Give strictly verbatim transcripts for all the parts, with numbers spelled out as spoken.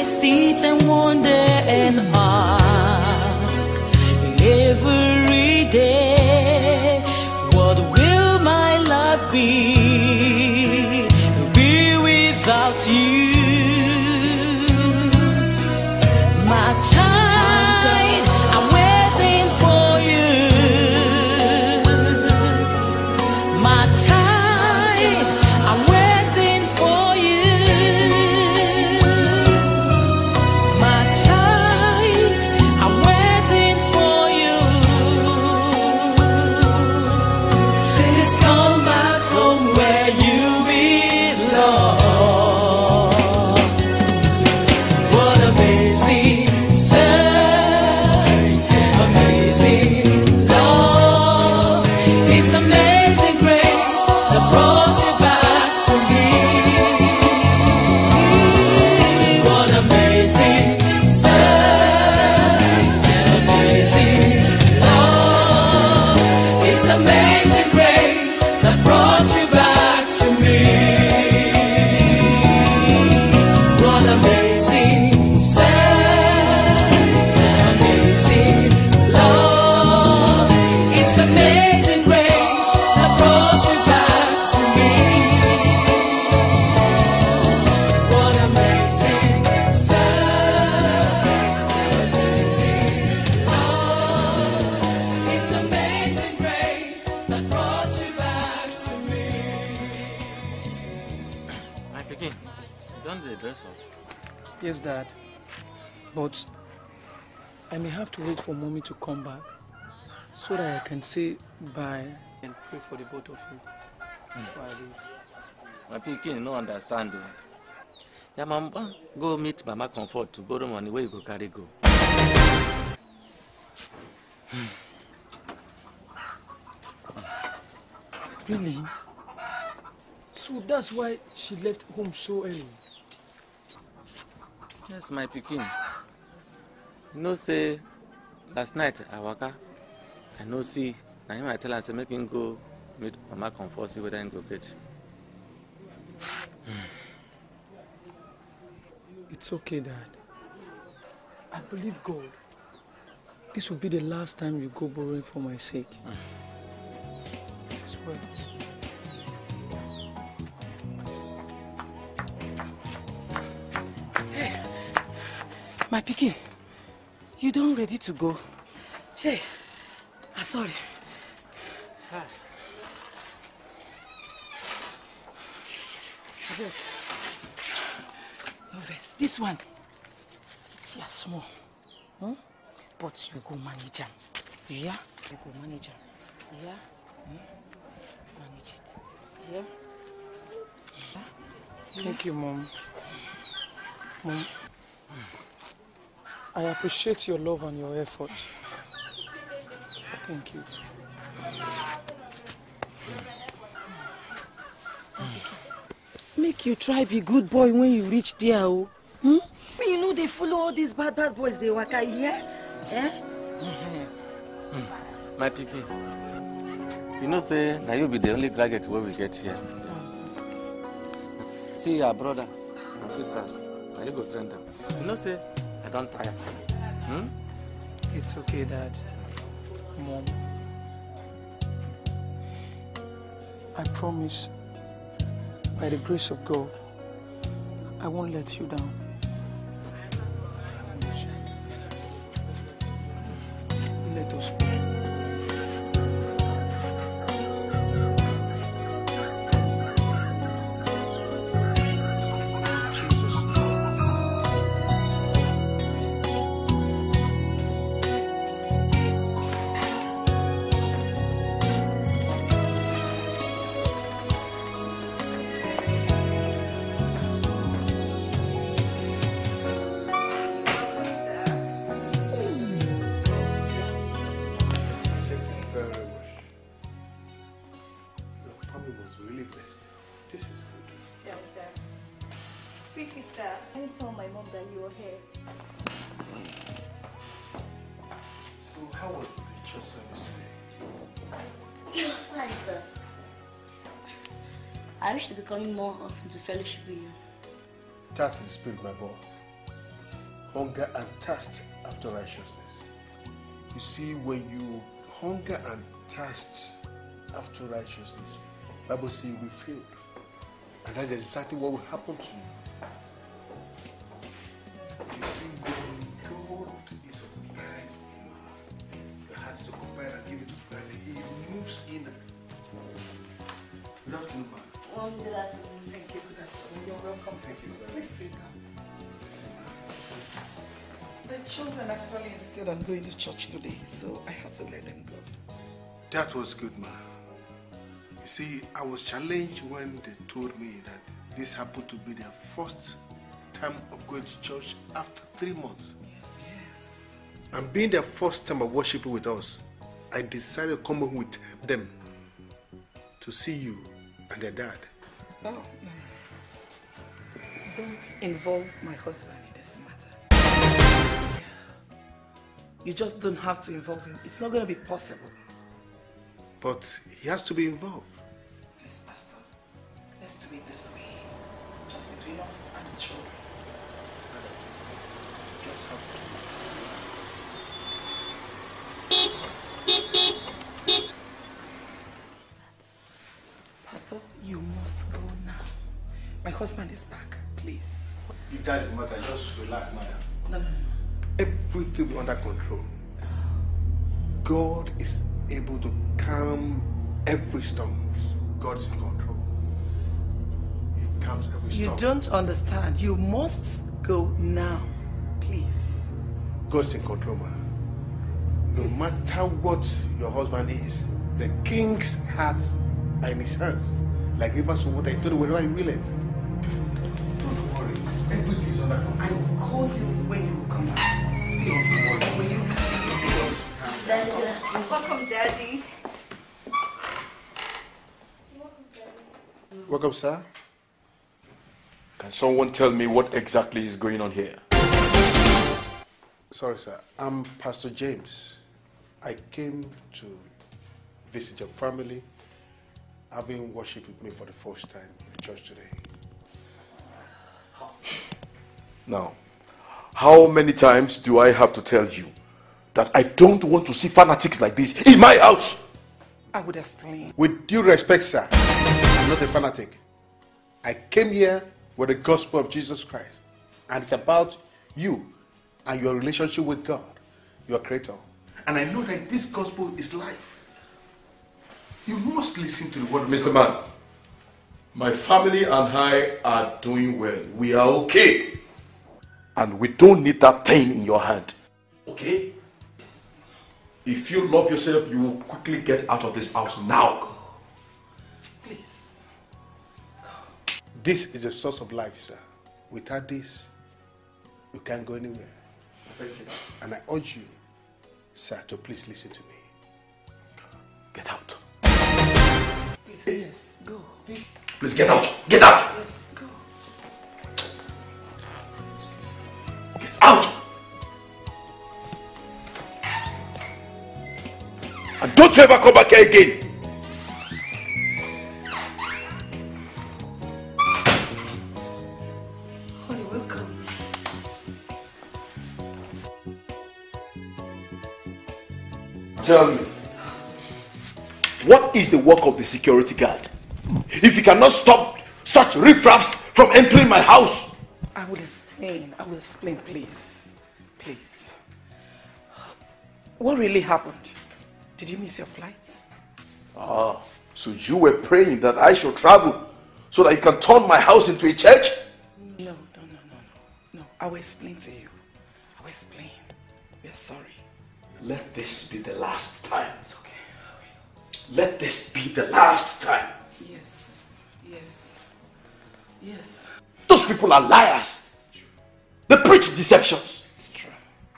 sit and wonder and ask every day, what will my life be, be without you? My child, I'm waiting for you. My child, I'm waiting for you. My child, I'm waiting for you. Please come back home where you belong. What amazing search, amazing love. It's amazing grace that brought you back to me. What amazing search, amazing love. It's amazing grace that brought you back to me. What amazing search, amazing love. It's amazing grace that brought you back to me. What amazing search, amazing love. It's amazing grace that brought you back to me. My pikin, don't they dress up? Yes, Dad. But I may have to wait for Mommy to come back so that I can say bye and pray for the both of you before I leave. My pikin, you no understand though. Yeah, mama, go meet Mama Comfort to borrow money where you go carry go. Really? So that's why she left home so early? Yes, my pikin. You know, say, last night I waka, I no see, na him I tell her, say, make him go meet Mama Comfort, see whether he go get. It's okay, Dad. I believe God. This will be the last time you go borrowing for my sake. I swear. Hey, my pikin, you don't ready to go? Che, I'm sorry. Ah. Abeg, no vex. This one, it's here small. Hmm? But you go manage am. Yeah? You go manage am. Yeah? Hmm? Manage it. Yeah? Yeah? Thank you, Mom. Mom, I appreciate your love and your effort. Thank you. Make you try be good boy when you reach there, oh. Hmm? You know they follow all these bad bad boys they waka here. Eh? My pikin, you know, say, now you be the only graduate where we get here. See your brother and sisters, now you go train them. You know, say, I don't tire. Hmm? It's okay, Dad. Mom. I promise, by the grace of God, I won't let you down. Let us pray. I wish to be coming more often to fellowship with you. That is the spirit, my boy. hunger and thirst after righteousness. You see, when you hunger and thirst after righteousness, the Bible says you will be filled. And that's exactly what will happen to you. You see, when God is occupied in your heart, your heart is occupied and given to Christ, He moves in. Good afternoon, man. Oh, good afternoon. Thank you. Good afternoon. You're welcome. Please, please sit down. The children actually insisted on going to church today, so I had to let them go. That was good, man. You see, I was challenged when they told me that this happened to be their first time of going to church after three months. Yes. And being their first time of worshiping with us, I decided to come home with them to see you and their dad. Oh, no. Don't involve my husband in this matter. You just don't have to involve him. It's not going to be possible. But he has to be involved. Please, Pastor, let's do it this way. Just between us and the children. You just have to. Pastor, you must go now. My husband is back, please. It doesn't matter, just relax, madam. No, no, no. Everything under control. God is able to calm every storm. God's in control. He calms every storm. You don't understand. You must go now, please. God's in control, man. No matter what your husband is, the king's heart are in his hands. Like rivers of water, he told you wherever you will it. Don't worry. Everything's under control. I will call you when you come back. Please. Don't worry. When you come, please. Daddy. Welcome, Daddy. Welcome, sir. Can someone tell me what exactly is going on here? Sorry, sir. I'm Pastor James. I came to visit your family, having worship with me for the first time in church today. Now, how many times do I have to tell you that I don't want to see fanatics like this in my house? I would explain. With due respect, sir, I'm not a fanatic. I came here with the gospel of Jesus Christ, and it's about you and your relationship with God, your creator. And I know that this gospel is life. You must listen to the word of Mister God. Man, my family and I are doing well. We are okay. And we don't need that thing in your hand. Okay? Yes. If you love yourself, you will quickly get out of this house now. Please. This is the source of life, sir. Without this, you can't go anywhere. And I urge you, sir, to please listen to me. Get out. Please, yes, go. Please, please get out. Get out. Yes, go. Get out. And don't you ever come back here again. Honey, welcome. Tell me, what is the work of the security guard? If you cannot stop such riffraffs from entering my house. I will explain. I will explain, please. Please. What really happened? Did you miss your flight? Ah, so you were praying that I should travel so that you can turn my house into a church? No, no, no, no, no. No, I will explain to you. I will explain. We are sorry. Let this be the last time. It's okay. Let this be the last time. Yes, yes, yes. Those people are liars. It's true. They preach deceptions. It's true.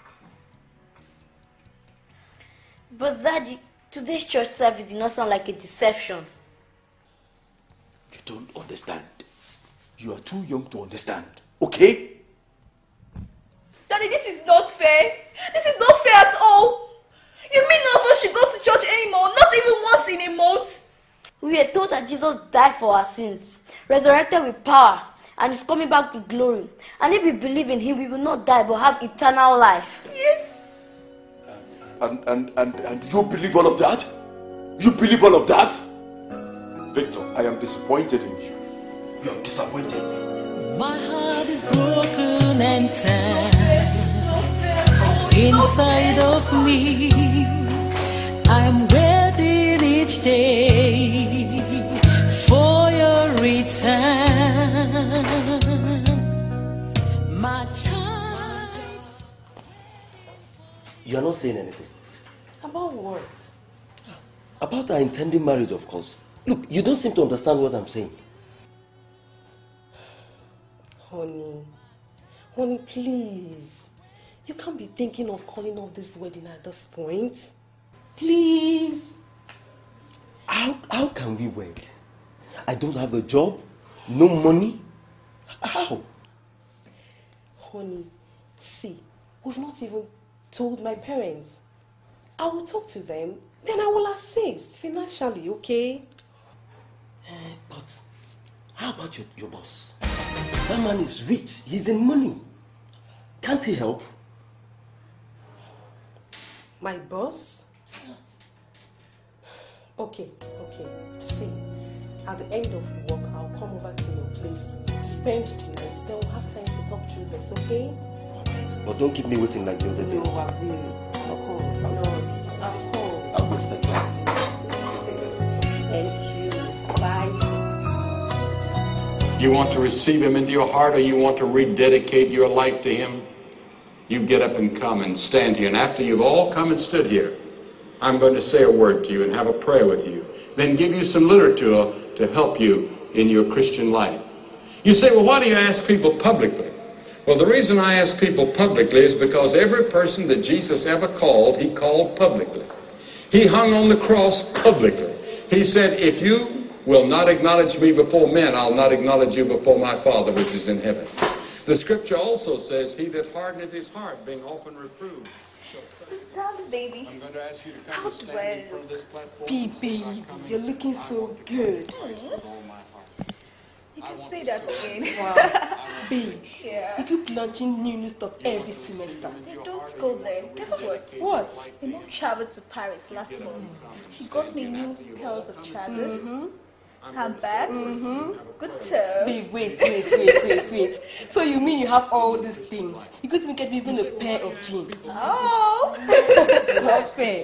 But Daddy, today's church service did not sound like a deception. You don't understand. You are too young to understand. Okay? Daddy, this is not fair. This is not fair at all. You mean none of us should go to church anymore? Not even once in a month? We were told that Jesus died for our sins, resurrected with power, and he's coming back with glory. And if we believe in him, we will not die but have eternal life. Yes. And, and, and, and you believe all of that? You believe all of that? Victor, I am disappointed in you. You are disappointed. My heart is broken and torn inside of me. I'm waiting each day for your return. My child. You are not saying anything. About what? About our intending marriage, of course. Look, you don't seem to understand what I'm saying. Honey, honey, please. You can't be thinking of calling off this wedding at this point. Please. How, how can we wed? I don't have a job, no money. How? Honey, see, we've not even told my parents. I will talk to them, then I will assist financially, okay? Uh, but how about your, your boss? That man is rich. He's in money. Can't he help? My boss? Okay, okay. See, at the end of work, I'll come over to your place, spend the night, then we'll have time to talk through this, okay? But don't keep me waiting like the other day. No, I will. I'll call. No, I'll call. I'll go expect that. Thank you. Bye. You want to receive him into your heart, or you want to rededicate your life to him? You get up and come and stand here. And after you've all come and stood here, I'm going to say a word to you and have a prayer with you. Then give you some literature to help you in your Christian life. You say, well, why do you ask people publicly? Well, the reason I ask people publicly is because every person that Jesus ever called, he called publicly. He hung on the cross publicly. He said, if you will not acknowledge me before men, I'll not acknowledge you before my Father which is in heaven. The scripture also says, he that hardeneth his heart, being often reproved. Susanna, baby. I'm going to ask you to come and stand in front of this platform. Baby, you're looking so good. You can say that again. Wow. Babe, Yeah. you keep launching new new stuff every semester. Hey, don't go there. Guess what? What? My mom traveled to Paris last month. She got me new pairs of trousers, handbags, good terms. Babe, wait, wait, wait, wait, wait. So you mean you have all these things? You could even get me even a pair of jeans. Oh! Not fair.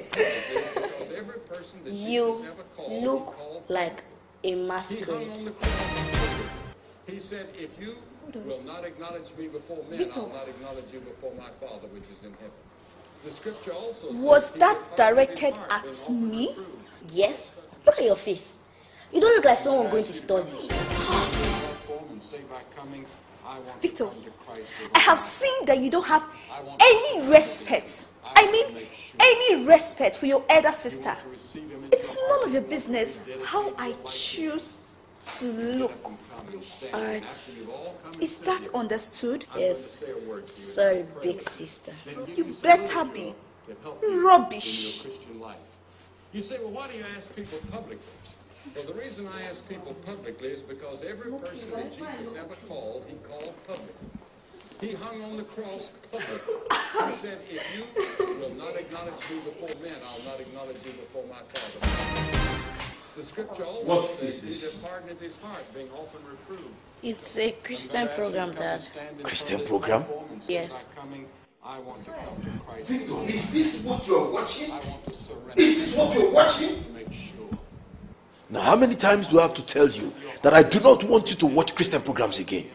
You look like a masquerade. He said, if you will not acknowledge me before men, Victor. I'll not acknowledge you before my Father which is in heaven. The scripture also says, Was he that that hardeneth his directed heart, at being often me? reproved. Yes. Look at your face. You don't look like someone going to study. Victor, I have seen that you don't have any respect. I mean, any respect for your elder sister. It's none of your business how I choose to look. Alright. Is that understood? Yes. Sorry, big sister. You better be rubbish. You say, well, why do you ask people publicly? Well, the reason I ask people publicly is because every person that Jesus ever called, he called publicly. He hung on the cross publicly. He said, if you will not acknowledge me before men, I'll not acknowledge you before my Father. The scripture also What says, is this? he that hardeneth his heart, being often reproved. It's a Christian program, Dad. Christian program? Yes. I want to come to Christ. Victor, is this what you're watching? I want to surrender. Is this what you're watching? To make sure. Now, how many times do I have to tell you that I do not want you to watch Christian programs again?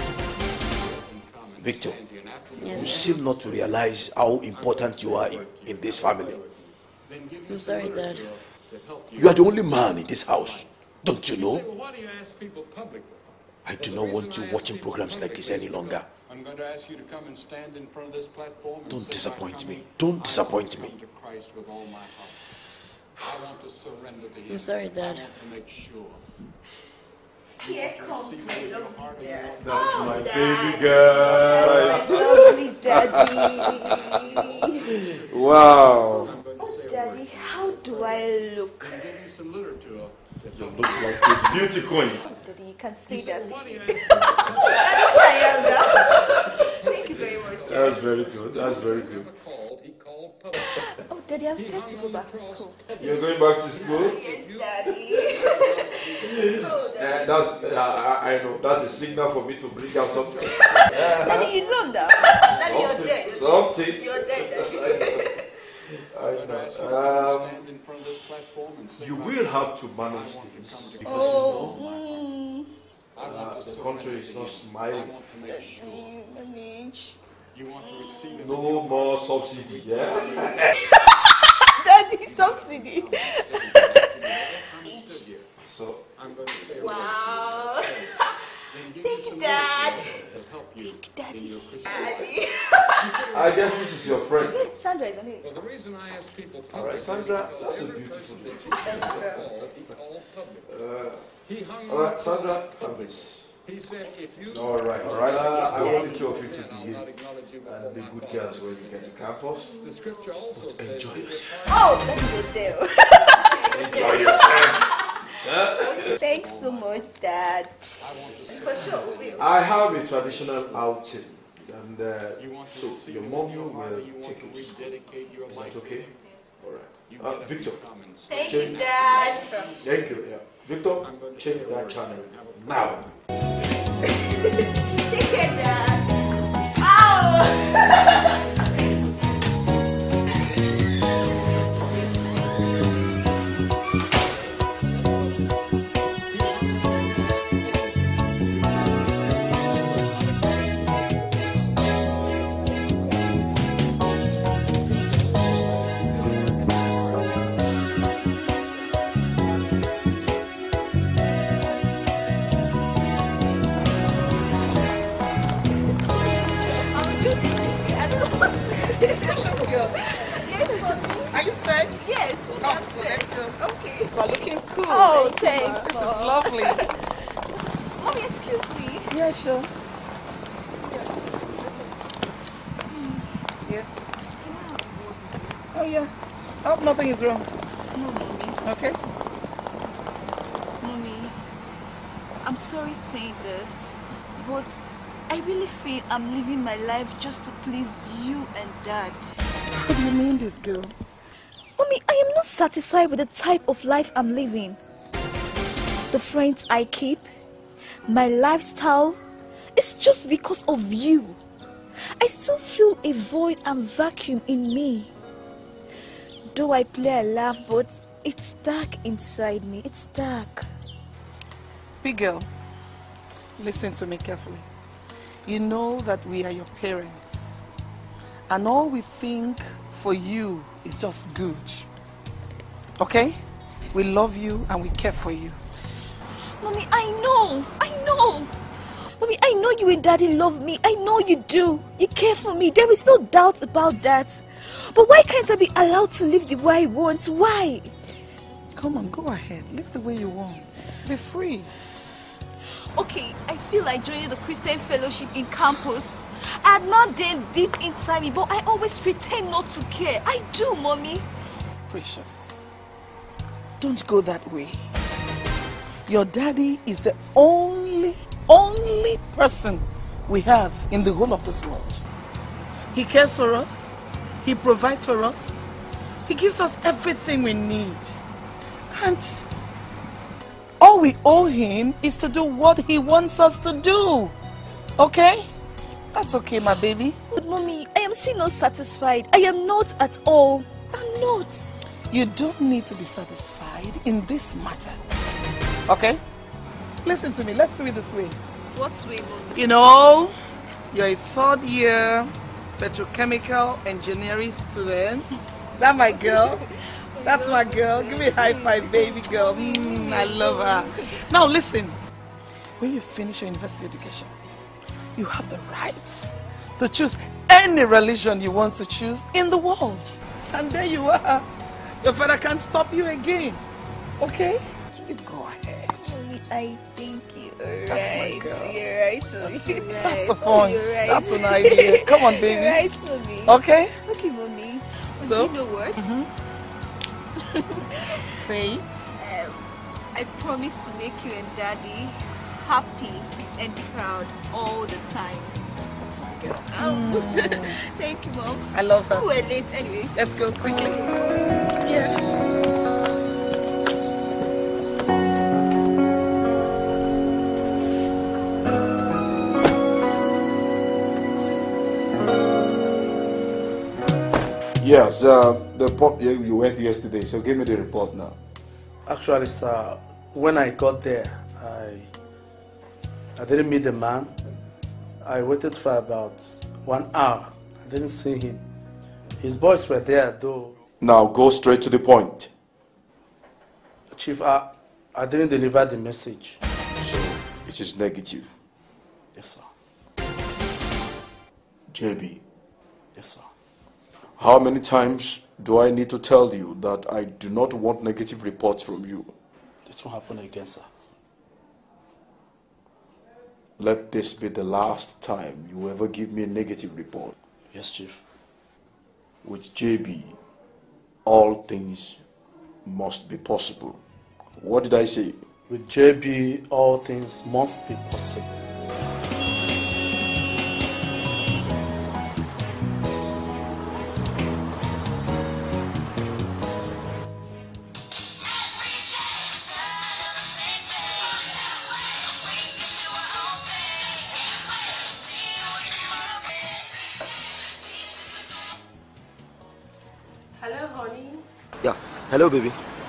Victor, you seem not to realize how important you are in, in this family. I'm sorry, Dad. You are the only man in this house. Don't you know? Well, why do you ask people publicly? I do not want you watching programs like this any longer. I'm going to ask you to come and stand in front of this platform. Don't disappoint me. Don't disappoint me. I want to come to Christ with all my heart. I want to surrender to him. I'm sorry, Dad. I want to make sure. Here comes my lovely dad. That's Oh, my Dad. baby girl. Lovely daddy. Wow. Oh, daddy, how do I look? Give you some literature. You look like a beauty queen. Daddy, you can say He that. said, "Why do you Thing. ask That's what I am now. Thank you very much. That's very good. That's very good. He called public. Oh, Daddy, I'm set to go back to school. You're going back to school? Yes, Daddy. Oh, Uh, Daddy. that's uh, I, I know. That's a signal for me to bring out something. Daddy, you know that. Daddy, you're Something. dead. Something. You're dead, Daddy. I know. Um, you will have to manage this because Oh, you know, mm. uh, the country is not smiling. Daddy, manage. You want to receive No more subsidy, yeah? Daddy, subsidy. So, I'm going to say a Wow. Thank Thank you, Dad. help you Daddy. Daddy. I guess this is your friend. Yes, Sandra is on it. Well, the reason I ask people All right, Sandra, that's a beautiful name. Uh, He hung all right, on Sandra, to have this. He said, if you All right, all right. Uh, I want the two of you to behave and be good girls when you get to campus. The scripture also says, enjoy yourself. Oh, that's good deal. Enjoy yourself. Thanks so much, Dad. For sure, we will. I have a traditional outing, and uh, so your mommy will take you to school. Is that okay? All right. Uh, Victor, Thank you, change. Dad. Thank you. Yeah. Victor, change that channel now. Take care, Dad. Ow! Are you set? Yes, we Come, can so set. let's go. Okay. You are looking cool. Oh, Thank you, thanks, Ma. This Mom. is lovely. Mommy, excuse me. Yeah, sure. Yeah. Oh, yeah. I hope nothing is wrong. No, Mommy. Okay? Mommy, I'm sorry saying this, but I really feel I'm living my life just to please you and Dad. What do you mean, this girl? Mommy, I am not satisfied with the type of life I'm living. The friends I keep, my lifestyle, it's just because of you. I still feel a void and vacuum in me. Though I play and laugh, but it's dark inside me. It's dark. Big girl, listen to me carefully. You know that we are your parents, and all we think for you is just good. Okay? We love you and we care for you. Mommy, I know. I know. Mommy, I know you and Daddy love me. I know you do. You care for me. There is no doubt about that. But why can't I be allowed to live the way I want? Why? Come on, go ahead. Live the way you want. Be free. Okay, I feel like joining the Christian fellowship in campus. I had not done deep inside me, but I always pretend not to care. I do, Mommy. Precious, don't go that way. Your daddy is the only, only person we have in the whole of this world. He cares for us. He provides for us. He gives us everything we need. And all we owe him is to do what he wants us to do. Okay? That's okay, my baby. But Mommy, I am still not satisfied. I am not at all. I'm not. You don't need to be satisfied in this matter. Okay? Listen to me. Let's do it this way. What way, Mommy? You know, you're a third year petrochemical engineering student. That's my girl. That's my girl. Give me a high five, baby girl. Mm, I love her. Now listen. When you finish your university education, you have the rights to choose any religion you want to choose in the world. And there you are. Your father can't stop you again. Okay? Go ahead. Mommy, I think you're That's my right. girl. You're right, Mommy. That's, You're right. that's the Oh, point. you're right. That's an idea. Come on, baby. You're right, Mommy. Okay? Okay, Mommy. But So? do you know what? Mm-hmm. Say. Um, I promise to make you and Daddy happy and proud all the time. Oh, thank you, Mom. I love her. We're late anyway. Let's go quickly. Yeah. Yes, uh, the report, yeah, you went yesterday, so give me the report now. Actually, sir, when I got there, I I didn't meet the man. I waited for about one hour. I didn't see him. His boys were there, though. Now go straight to the point. Chief, I, I didn't deliver the message. So, it is negative. Yes, sir. J B. Yes, sir. How many times do I need to tell you that I do not want negative reports from you? This won't happen again, sir. Let this be the last time you ever give me a negative report. Yes, Chief. With J B, all things must be possible. What did I say? With J B, all things must be possible. Hello, honey. Yeah. Hello, baby.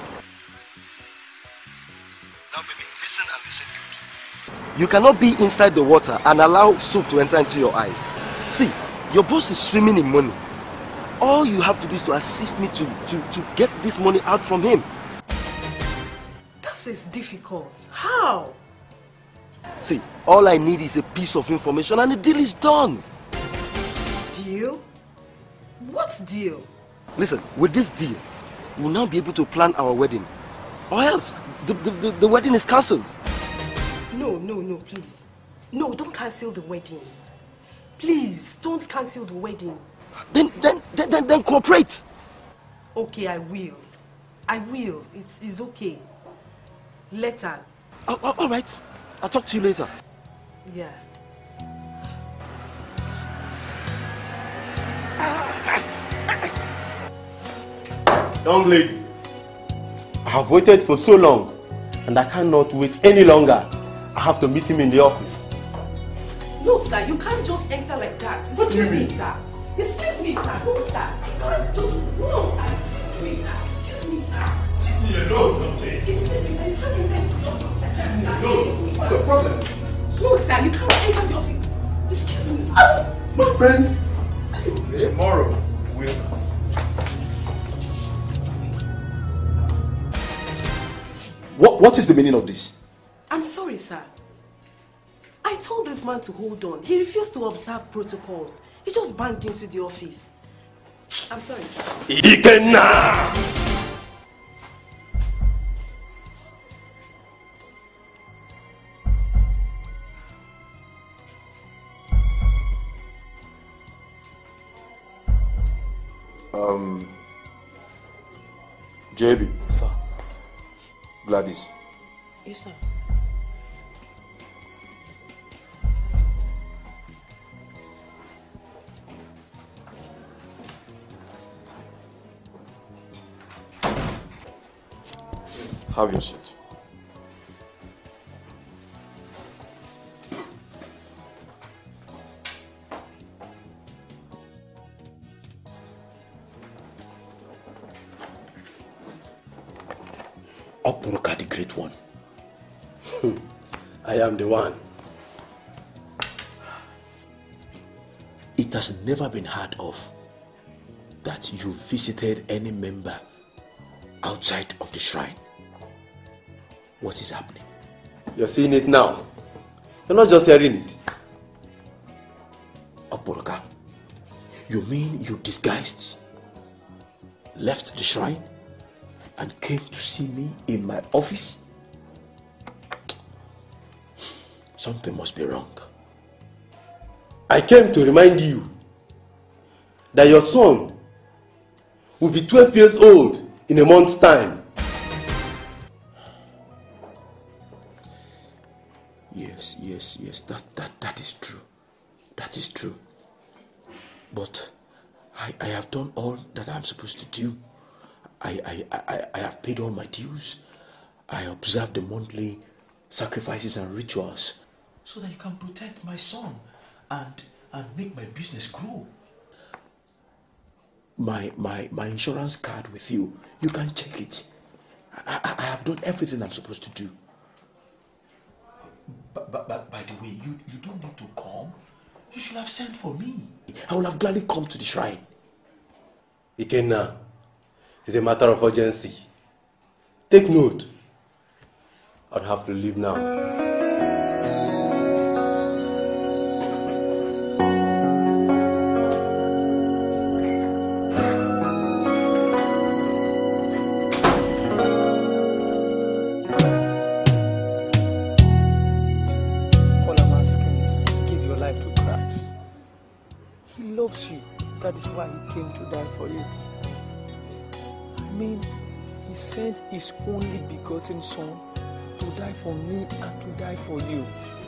Now, baby, listen and listen good. You cannot be inside the water and allow soup to enter into your eyes. See, your boss is swimming in money. All you have to do is to assist me to, to, to get this money out from him. This is difficult. How? See, all I need is a piece of information and the deal is done. Deal? What deal? Listen, with this deal, we'll now be able to plan our wedding. Or else, the, the, the, the wedding is cancelled. No, no, no, please. No, don't cancel the wedding. Please, don't cancel the wedding. Then, then, then, then, then cooperate. Okay, I will. I will. It's, it's okay. Later. Oh, oh, all right. I'll talk to you later. Yeah. Young lady, I have waited for so long and I cannot wait any longer. I have to meet him in the office. No, sir, you can't just enter like that. Excuse What do you me, mean? sir. Excuse me, sir. No, sir. You can't just... No, sir. Excuse me, sir. Excuse me, sir. Leave me alone, young lady. Excuse me, sir. You can't enter into the office like that, sir. No, what's the problem? No, sir. You can't enter the office. Excuse me, sir. My friend, tomorrow we'll... What, what is the meaning of this? I'm sorry, sir. I told this man to hold on. He refused to observe protocols. He just banged into the office. I'm sorry, sir. Ikenna! Um, J B. Sir. Gladys. Yes, sir. Have your seat. Okporoka the Great One. I am the one. It has never been heard of that you visited any member outside of the shrine. What is happening? You're seeing it now. You're not just hearing it. Okporoka, you mean you disguised, left the shrine, and came to see me in my office? Something must be wrong. I came to remind you that your son will be twelve years old in a month's time. Yeah. Yes, yes, yes, that, that, that is true. That is true. But I, I have done all that I'm supposed to do. I, I, I, I have paid all my dues. I observe the monthly sacrifices and rituals so that you can protect my son and, and make my business grow. My, my, my insurance card with you, you can check it. I, I, I have done everything I'm supposed to do. But, but, but by the way, you, you don't need to come. You should have sent for me. I would have gladly come to the shrine. Ikenna, it's a matter of urgency. Take note. I'll have to leave now. That is why he came to die for you. I mean, he sent his only begotten son to die for me and to die for you.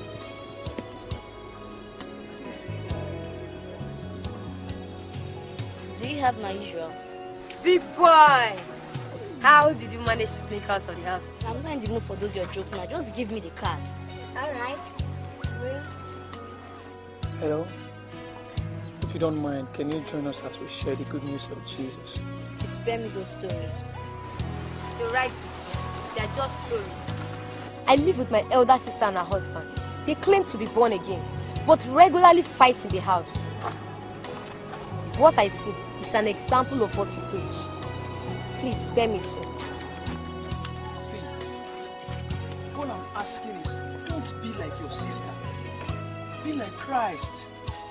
Do you have my usual? Big boy! How did you manage to sneak out of the house? I'm not in the mood for those your jokes now. Just give me the card. Alright. Hello? If you don't mind, can you join us as we share the good news of Jesus? Spare me those stories. You're right. They're just stories. I live with my elder sister and her husband. They claim to be born again, but regularly fight in the house. What I see is an example of what you preach. Please spare me, sir. See, all I'm asking is, don't be like your sister. Be like Christ.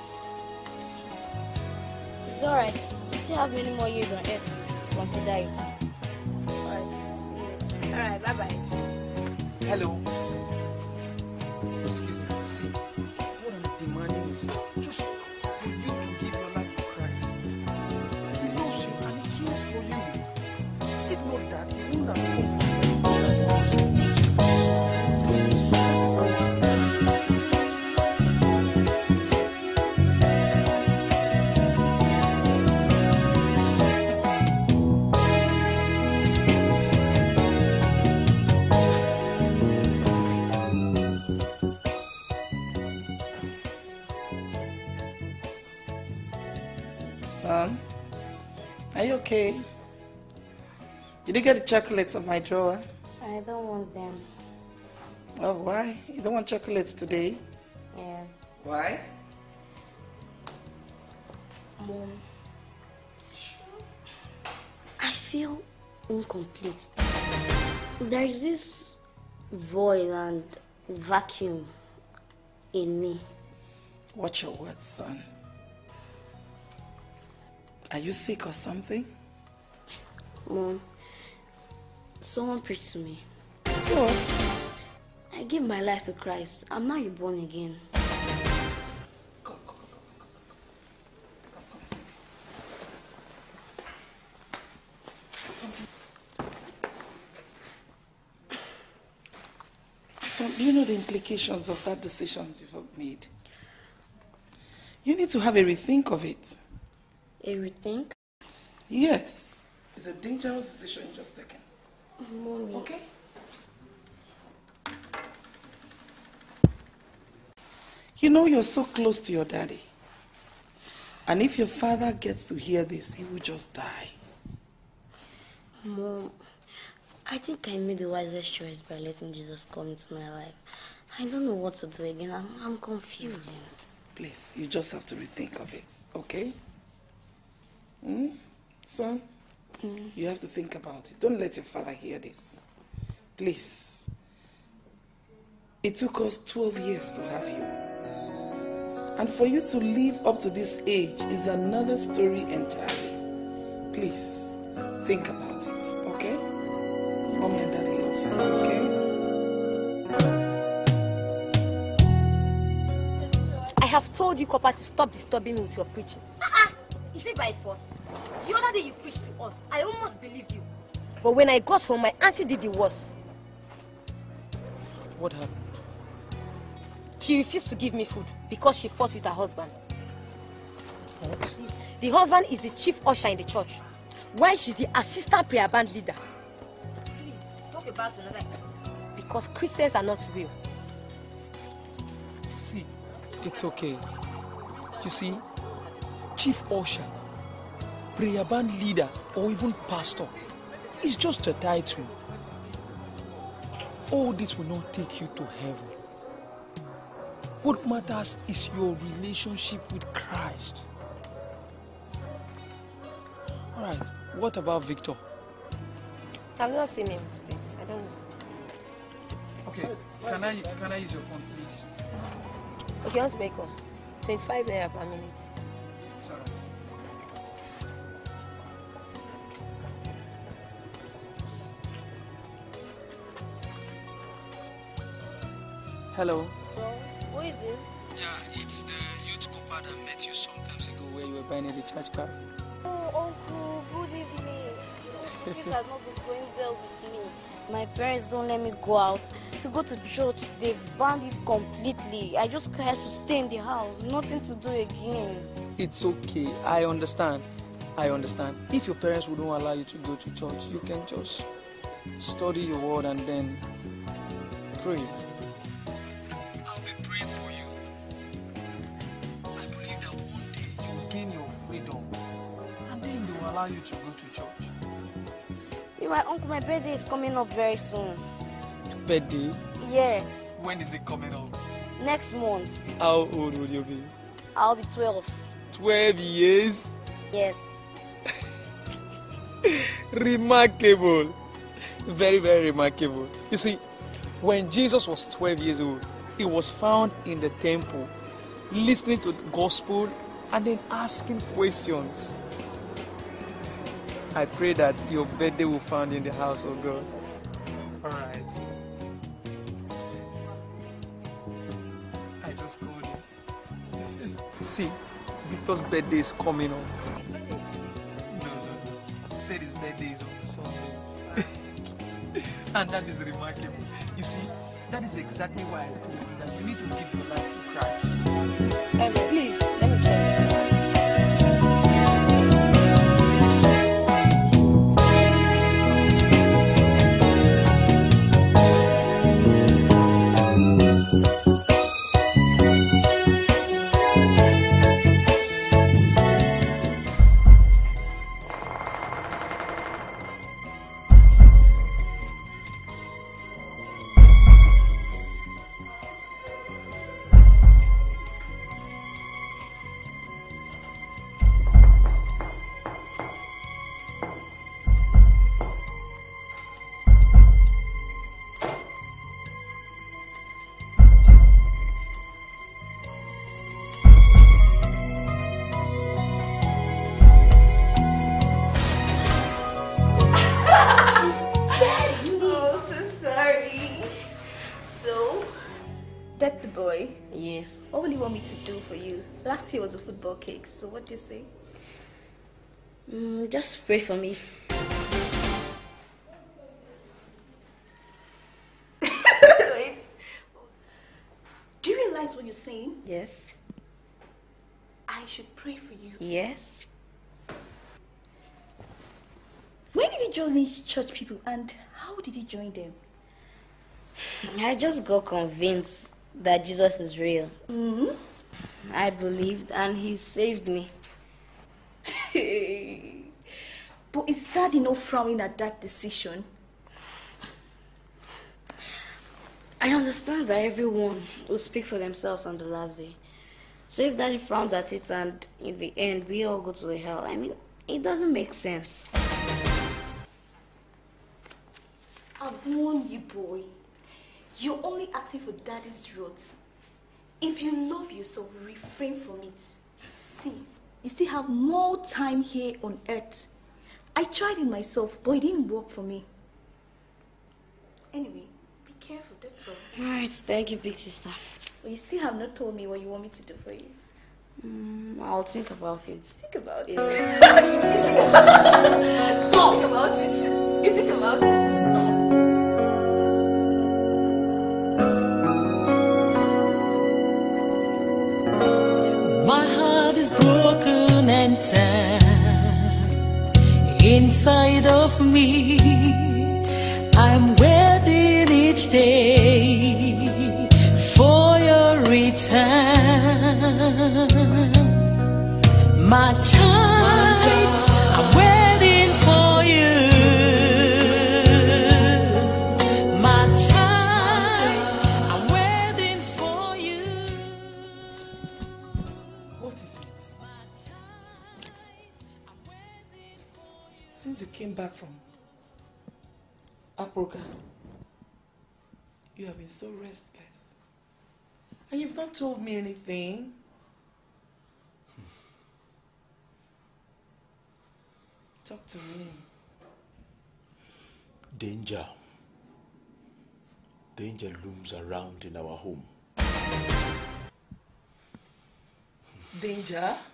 It's alright. You still have many more years on earth. Consider it. Alright. Alright, bye-bye. Hello. Excuse me. See, what I'm demanding is just for you to give your life to Christ. He loves you and he cares for you. If not that, you wouldn't have come from Son, are you okay? Did you get the chocolates on my drawer? I don't want them. Oh, why? You don't want chocolates today? Yes. Why? Mom, I feel incomplete. There is this void and vacuum in me. Watch your words, son. Are you sick or something? Mom, someone preached to me. So? I gave my life to Christ. I'm now born again. Come, come, come, come, come, come, come, come and sit. Something. So, do you know the implications of that decision you've made? You need to have a rethink of it. A rethink? Yes. It's a dangerous decision you just taken. Mommy. Okay? You know you're so close to your daddy. And if your father gets to hear this, he will just die. Mom, I think I made the wisest choice by letting Jesus come into my life. I don't know what to do again. I'm, I'm confused. Please, you just have to rethink of it, okay? Hmm? Son, mm. you have to think about it. Don't let your father hear this. Please. It took us twelve years to have you. And for you to live up to this age is another story entirely. Please, think about it, okay? Mommy and Daddy loves you, okay? I have told you, Copper, to stop disturbing me with your preaching. Uh-uh. Is it by force? The other day you preached to us, I almost believed you. But when I got home, my auntie did the worst. What happened? She refused to give me food because she fought with her husband. What? The husband is the chief usher in the church, while she's the assistant prayer band leader. Please, talk about another issue. Because Christians are not real. See, it's okay. You see, chief usher, prayer band leader, or even pastor is just a title. All this will not take you to heaven. What matters is your relationship with Christ. Alright, what about Victor? I've not seen him still. I don't know. Okay, can I can I use your phone, please? Okay, let's make up. twenty-five naira per minute. It's alright. Hello. Hello, who is this? Yeah, it's the youth couple that met you some times ago where you were buying a recharge card. Oh, Uncle, good evening. This has not been going well with me. My parents don't let me go out. To go to church, they've banned it completely. I just have to stay in the house. Nothing to do again. It's okay. I understand. I understand. If your parents wouldn't allow you to go to church, you can just study your word and then pray. I'll be praying for you. I believe that one day you will gain your freedom and then they will allow you to go to church. My uncle, my birthday is coming up very soon. Birthday? Yes. When is it coming up? Next month. How old will you be? I'll be twelve. twelve years? Yes. Remarkable. Very, very remarkable. You see, when Jesus was twelve years old, he was found in the temple, listening to the gospel and then asking questions. I pray that your birthday will be found in the house of God. Alright. I just called you. See, Victor's birthday is coming up. No, no, no. Said his birthday is on Sunday. And that is remarkable. You see, that is exactly why I told you that you need to give your life to Christ. Um, please, let me check. Last year was a football cake, so what do you say? Mm, just pray for me. Wait. Do you realize what you're saying? Yes. I should pray for you. Yes. When did you join these church people and how did you join them? I just got convinced that Jesus is real. Mm-hmm. I believed and he saved me. But is Daddy not frowning at that decision? I understand that everyone will speak for themselves on the last day. So if Daddy frowns at it and in the end we all go to the hell, I mean, it doesn't make sense. I've warned you, boy. You're only asking for Daddy's wrath. If you love yourself, refrain from it. See, you still have more time here on earth. I tried it myself, but it didn't work for me. Anyway, be careful, that's all. Alright, thank you, big sister. But you still have not told me what you want me to do for you. Mm, I'll think about it. Think about it. Think about it. You think about it. inside of me. I'm waiting each day for your return. My child, I'm waiting for you. My child, I'm waiting for you. What is it? Since you came back from Aproka, you have been so restless. And you've not told me anything. Talk to me. Danger. Danger looms around in our home. Danger?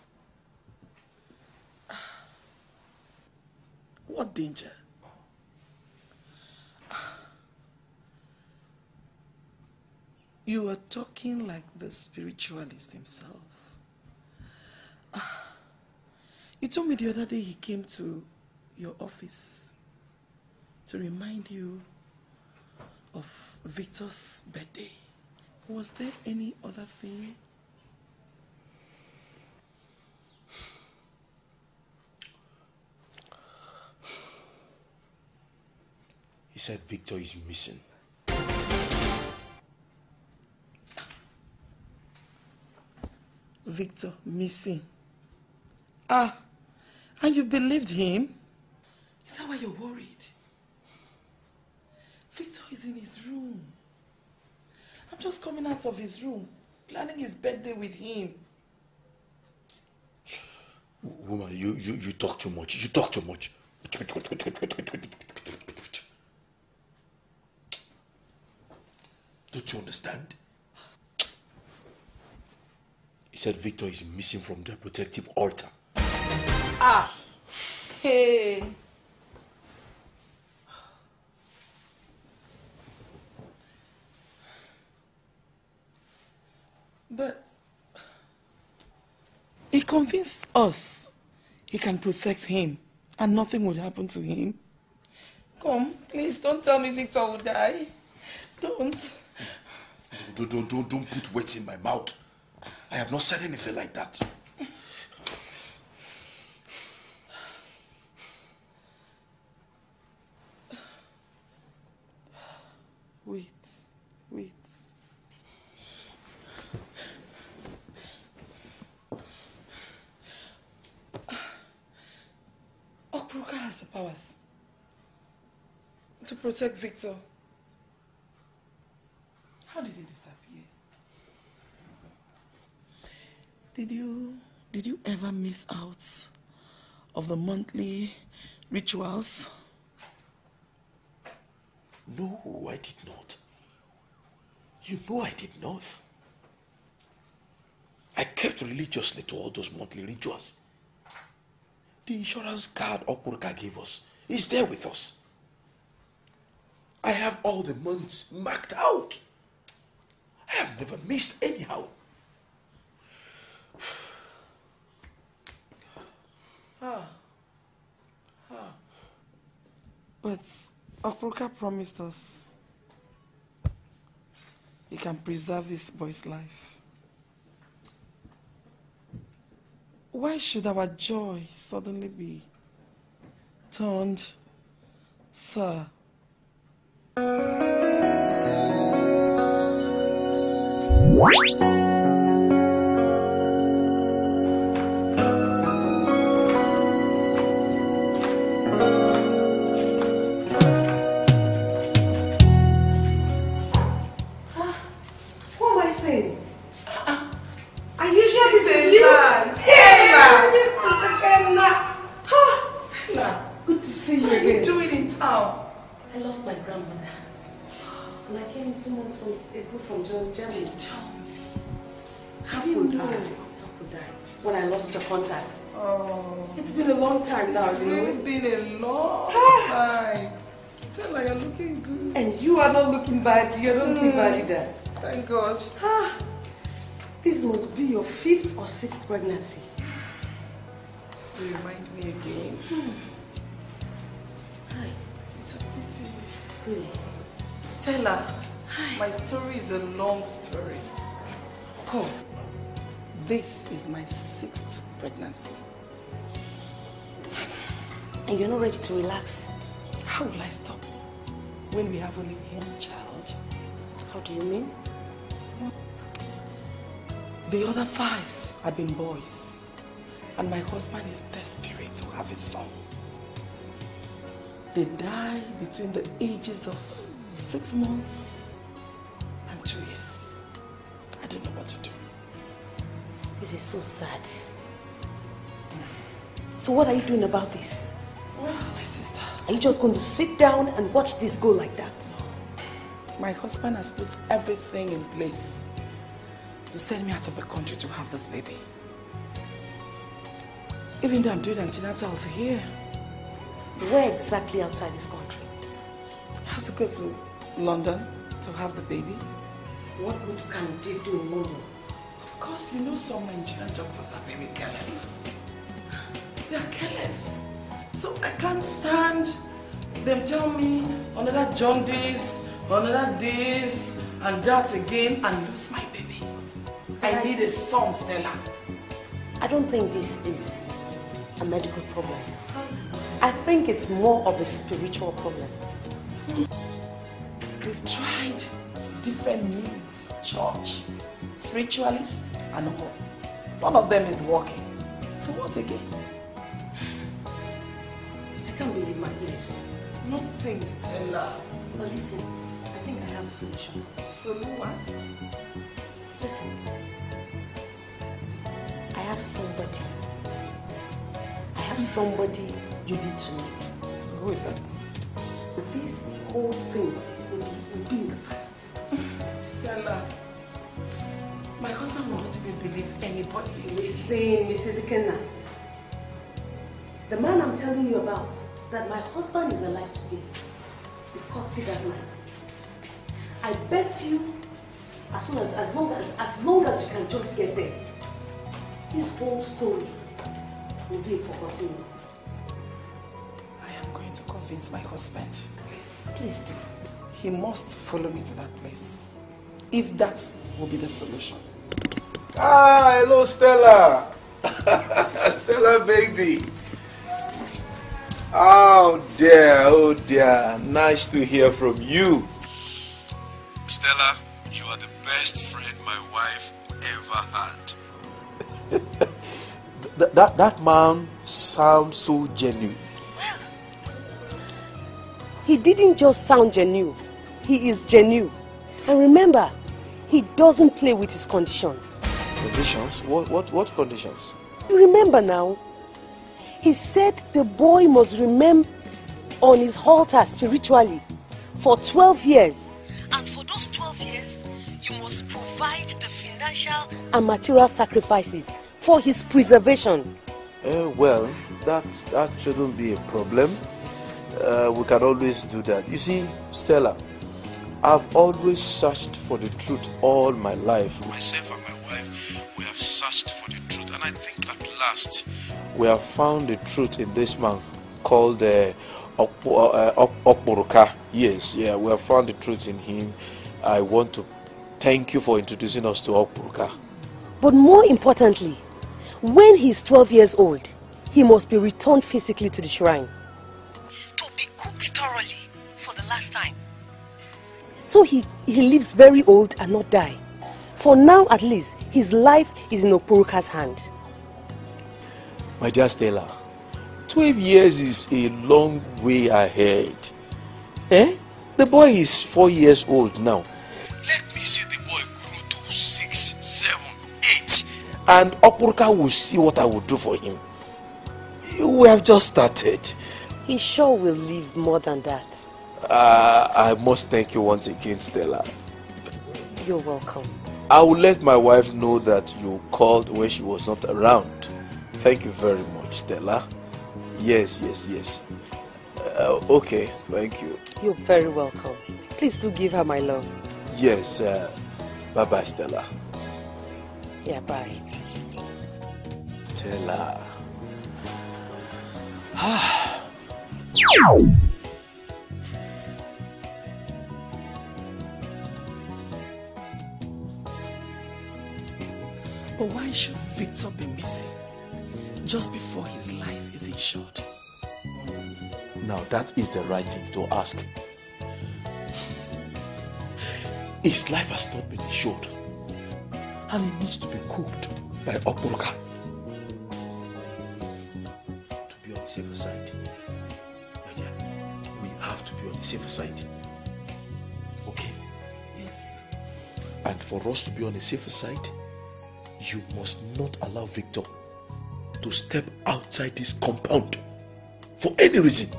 What danger? You are talking like the spiritualist himself. You told me the other day he came to your office to remind you of Victor's birthday. Was there any other thing? He said Victor is missing. Victor missing. Ah, and you believed him? Is that why you're worried? Victor is in his room. I'm just coming out of his room, planning his birthday with him. Woman, you, you, you talk too much. You talk too much. Don't you understand? He said Victor is missing from the protective altar. Ah, hey. But he convinced us he can protect him and nothing would happen to him. Come, please don't tell me Victor will die. Don't. Don't, don't, don't, don't put words in my mouth. I have not said anything like that. Wait, wait. Okruka has the powers to protect Victor. How did he disappear? Did you, did you ever miss out of the monthly rituals? No, I did not. You know I did not. I kept religiously to all those monthly rituals. The insurance card Okpuruka gave us is there with us. I have all the months marked out. I have never missed anyhow. Ah. Ah. But Okpuruka promised us he can preserve this boy's life. Why should our joy suddenly be turned sour? When I lost the contact. Oh. It's been a long time now, it's you know. It's really been a long time. Stella, you're looking good. And you are not looking bad. You're not mm. looking bad either. Thank God. Ah, this must be your fifth or sixth pregnancy. You remind me again. Hmm. Hi. It's a pity. Really? Stella, hi. My story is a long story. Come. This is my sixth pregnancy. And you're not ready to relax? How will I stop when we have only one child? How do you mean? The other five had been boys, and my husband is desperate to have a son. They die between the ages of six months and two years. I don't know what to do. This is so sad. So what are you doing about this? Well, my sister. Are you just going to sit down and watch this go like that? My husband has put everything in place to send me out of the country to have this baby. Even though I'm doing antenatals here. Where exactly outside this country? I have to go to London to have the baby. What good can they do in London? Of course, you know some Nigerian doctors are very careless. They are careless. So I can't stand them tell me another jaundice, another this and that again and lose my baby. I need a son, Stella. I don't think this is a medical problem. I think it's more of a spiritual problem. We've tried different means, church, spiritualists, and all. None of them is working. So what again? I can't believe my ears. Nothing, Stella. But listen, I think I have a solution. So what? Listen. I have somebody. I have somebody you need to meet. Who is that? This whole thing will be, will be in the past. Stella, my husband will not even believe anybody. Listen, Missus Ikenna. The man I'm telling you about, that my husband is alive today, is called that man. I bet you, as soon as, as long as, as long as you can just get there, this whole story will be a forgotten one. I am going to convince my husband. Please. Please do. He must follow me to that place. If that will be the solution. Ah, hello, Stella. Stella, baby. Oh, dear, oh, dear. Nice to hear from you. Stella, you are the best friend my wife ever had. Th that, that man sounds so genuine. He didn't just sound genuine. He is genuine. And remember, he doesn't play with his conditions. Conditions? What, what, what conditions? Remember now, he said the boy must remain on his altar spiritually for twelve years. And for those twelve years, you must provide the financial and material sacrifices for his preservation. Uh, well, that, that shouldn't be a problem. Uh, we can always do that. You see, Stella, I've always searched for the truth all my life. Myself and my wife, we have searched for the truth, and I think at last we have found the truth in this man called uh, Okpuruka. Yes, yeah, we have found the truth in him. I want to thank you for introducing us to Okpuruka. But more importantly, when he's twelve years old, he must be returned physically to the shrine to be cooked thoroughly for the last time. So he, he lives very old and not die. For now at least, his life is in Okpuruka's hand. My dear Stella, twelve years is a long way ahead. Eh? The boy is four years old now. Let me see the boy grow to six, seven, eight. And Okpuruka will see what I will do for him. We have just started. He sure will live more than that. Uh, I must thank you once again, Stella. You're welcome. I will let my wife know that you called when she was not around. Thank you very much, Stella. Yes, yes, yes. Uh, okay, thank you. You're very welcome. Please do give her my love. Yes, uh, bye-bye, Stella. Yeah, bye. Stella. just before his life is insured. Now that is the right thing to ask. His life has not been insured, and he needs to be cooked by Okporoka. To be on the safer side, my dear, we have to be on the safer side. Okay? Yes. And for us to be on the safer side, you must not allow Victor to step outside this compound for any reason.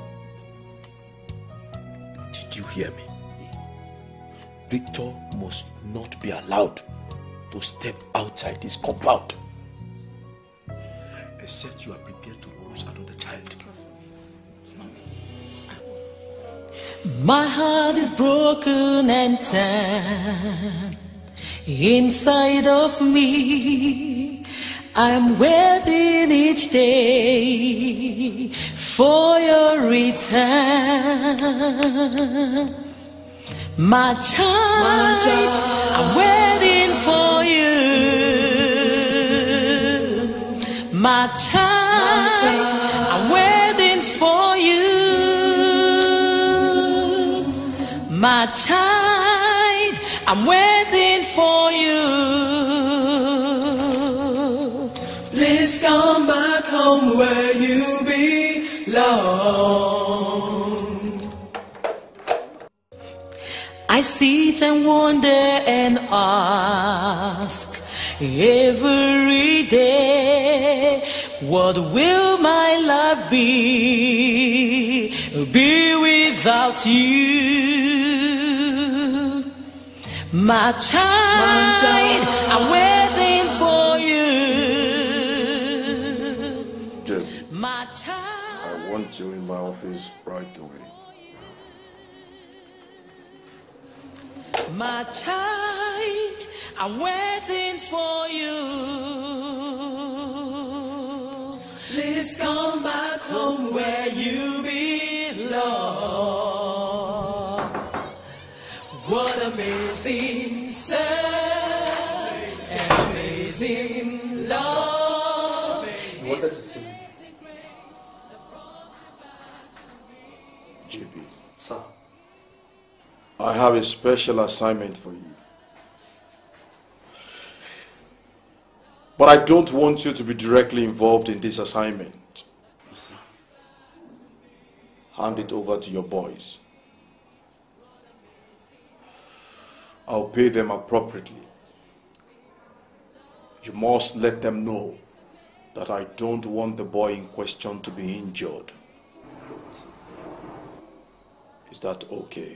Did you hear me? Victor must not be allowed to step outside this compound, except you are prepared to lose another child. My heart is broken and torn inside of me. I'm waiting each day for your return. My child, My child, I'm waiting for you. My child, My child, I'm waiting for you. My child, I'm waiting for you. Please come back home where you belong. I sit and wonder and ask every day, what will my life be, be without you? My child, My child, I'm waiting for you. Jim, My child, I want you in my office right away. My child, I'm waiting for you. Please come back home where you belong. What amazing search and amazing love. You wanted to see me? J B. Sir. I have a special assignment for you. But I don't want you to be directly involved in this assignment. Yes, sir. Hand it over to your boys. I'll pay them appropriately. You must let them know that I don't want the boy in question to be injured. Is that okay?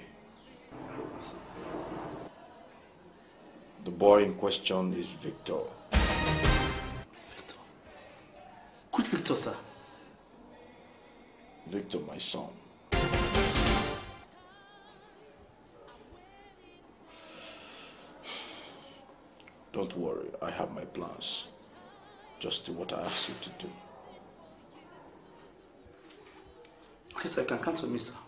The boy in question is Victor. Victor? Good Victor, sir. Victor, my son. Don't worry, I have my plans. Just do what I ask you to do. Okay, sir, you can come to me, sir.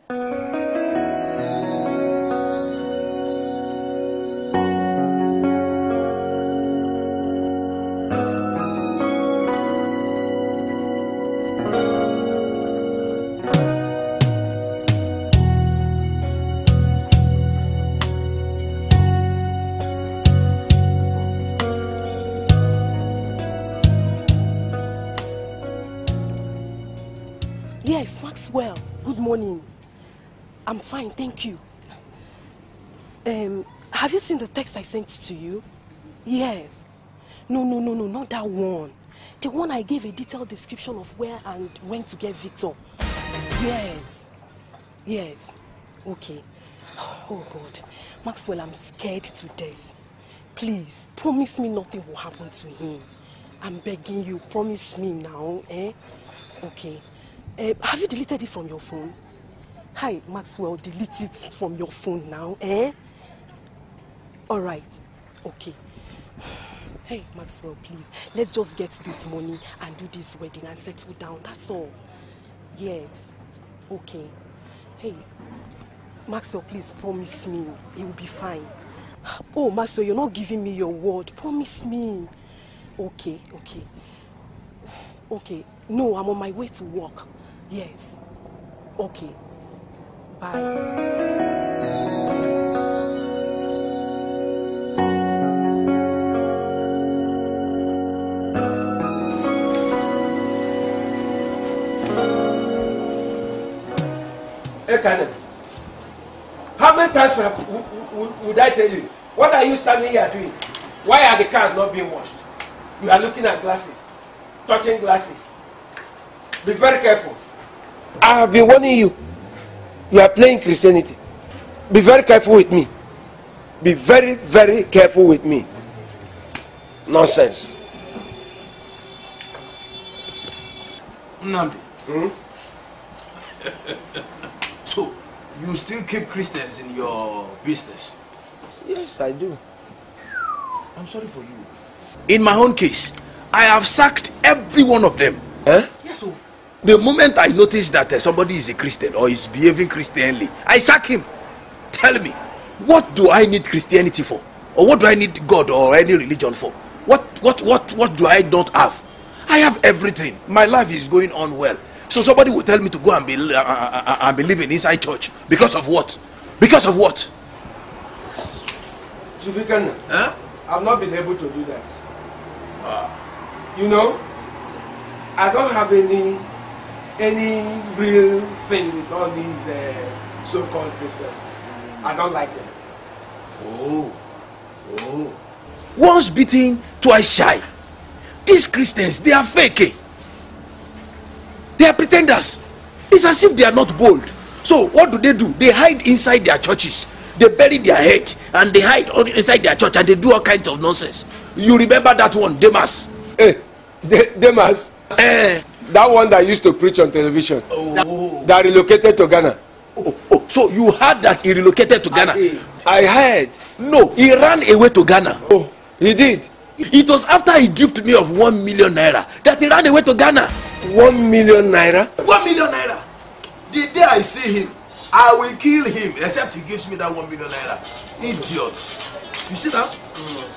Yes, Maxwell. Good morning. I'm fine, thank you. Um, have you seen the text I sent to you? Yes. No, no, no, no, not that one. The one I gave a detailed description of where and when to get Victor. Yes. Yes. Okay. Oh, God. Maxwell, I'm scared to death. Please, promise me nothing will happen to him. I'm begging you, promise me now, eh? Okay. Uh, have you deleted it from your phone? Hi, Maxwell, delete it from your phone now, eh? All right, okay. Hey, Maxwell, please, let's just get this money and do this wedding and settle down, that's all. Yes, okay. Hey, Maxwell, please promise me it will be fine. Oh, Maxwell, you're not giving me your word. Promise me. Okay, okay. Okay. No, I'm on my way to work. Yes. Okay. Bye. Hey, Kenneth, how many times have, would, would, would I tell you? What are you standing here doing? Why are the cars not being washed? You are looking at glasses, touching glasses. Be very careful. I have been warning you. You are playing Christianity. Be very careful with me. Be very, very careful with me. Nonsense. Nnamdi. Hmm? So, you still keep Christians in your business? Yes, I do. I'm sorry for you. In my own case, I have sacked every one of them. Eh? Yes, so the moment I notice that uh, somebody is a Christian or is behaving Christianly, I sack him. Tell me, what do I need Christianity for? Or what do I need God or any religion for? What, what, what, what do I not have? I have everything. My life is going on well. So somebody will tell me to go and be uh, uh, and be living inside church because of what? Because of what? Chivikana, huh? I've not been able to do that. Uh, you know, I don't have any any real thing with all these uh, so-called Christians. I don't like them. Oh, oh. Once beaten, twice shy. These Christians, they are fake. They are pretenders. It's as if they are not bold. So what do they do? They hide inside their churches. They bury their head and they hide inside their church and they do all kinds of nonsense. You remember that one, Demas? Hey, De Demas? Eh. That one that used to preach on television. Oh. That, that relocated to Ghana. Oh, oh, so you heard that he relocated to Ghana? I, I heard. No, he ran away to Ghana. Oh, he did? It was after he duped me of one million naira that he ran away to Ghana. One million naira? One million naira. The day I see him, I will kill him except he gives me that one million naira. Idiots. You see that? Mm.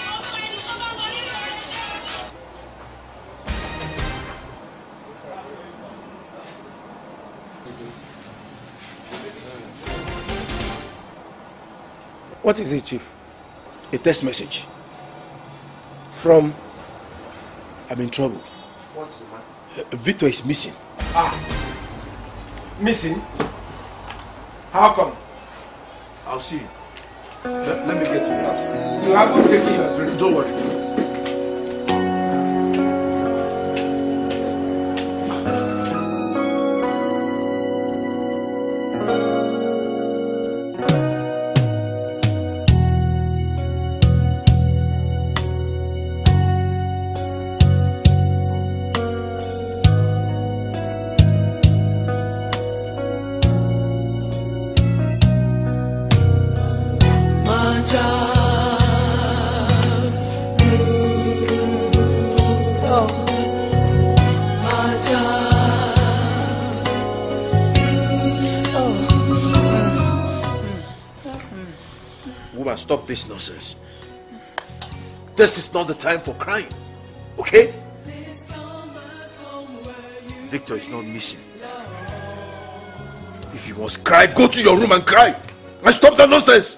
What is it, Chief? A text message. From? I'm in trouble. What's the matter? Victor is missing. Ah. Missing? How come? I'll see you. Let, let me get to the house. You haven't taken your drink. Don't worry. Stop this nonsense. This is not the time for crying. Okay? Victor is not missing. If you must cry, go to your room and cry. And stop that nonsense.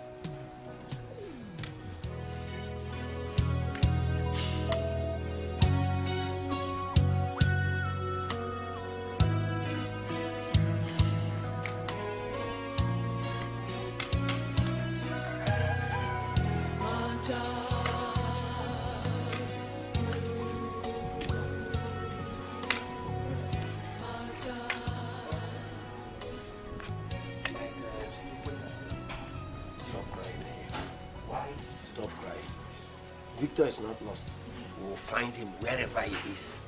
Victor is not lost. We will find him wherever he is.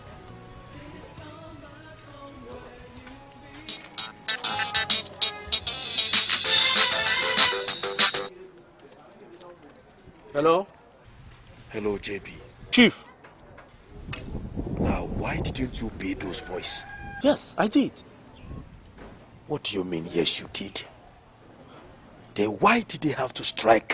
Hello? Hello, J B. Chief. Now, why didn't you pay those boys? Yes, I did. What do you mean, yes, you did? Then why did they have to strike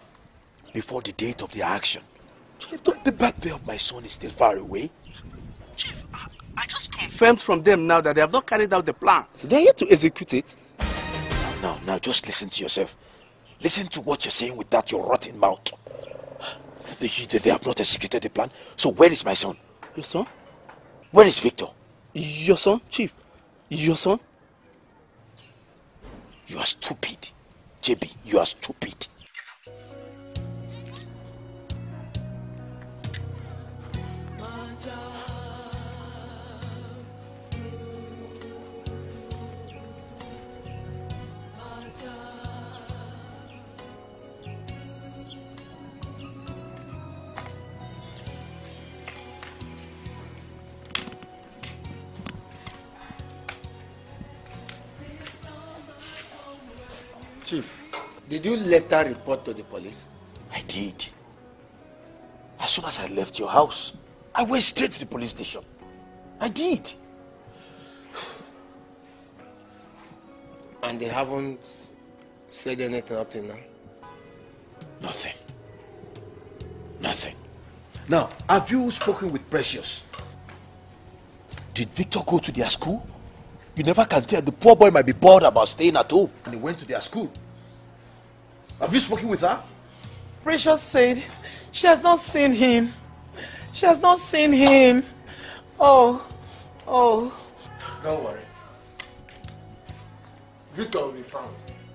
before the date of their action? The birthday of my son is still far away. Chief, I, I just confirmed from them now that they have not carried out the plan. So they are here to execute it. Now, now, just listen to yourself. Listen to what you're saying with that your rotten mouth. They, they have not executed the plan. So where is my son? Your son? Where is Victor? Your son, Chief? Your son? You are stupid. J B, you are stupid. Chief, did you later report to the police? I did. As soon as I left your house, I went straight to the police station. I did. And they haven't said anything up till now? Nothing. Nothing. Now, have you spoken with Precious? Did Victor go to their school? You never can tell. The poor boy might be bored about staying at home. And he went to their school. Have you spoken with her? Precious said she has not seen him. She has not seen him. Oh, oh. Don't worry. Victor will be found.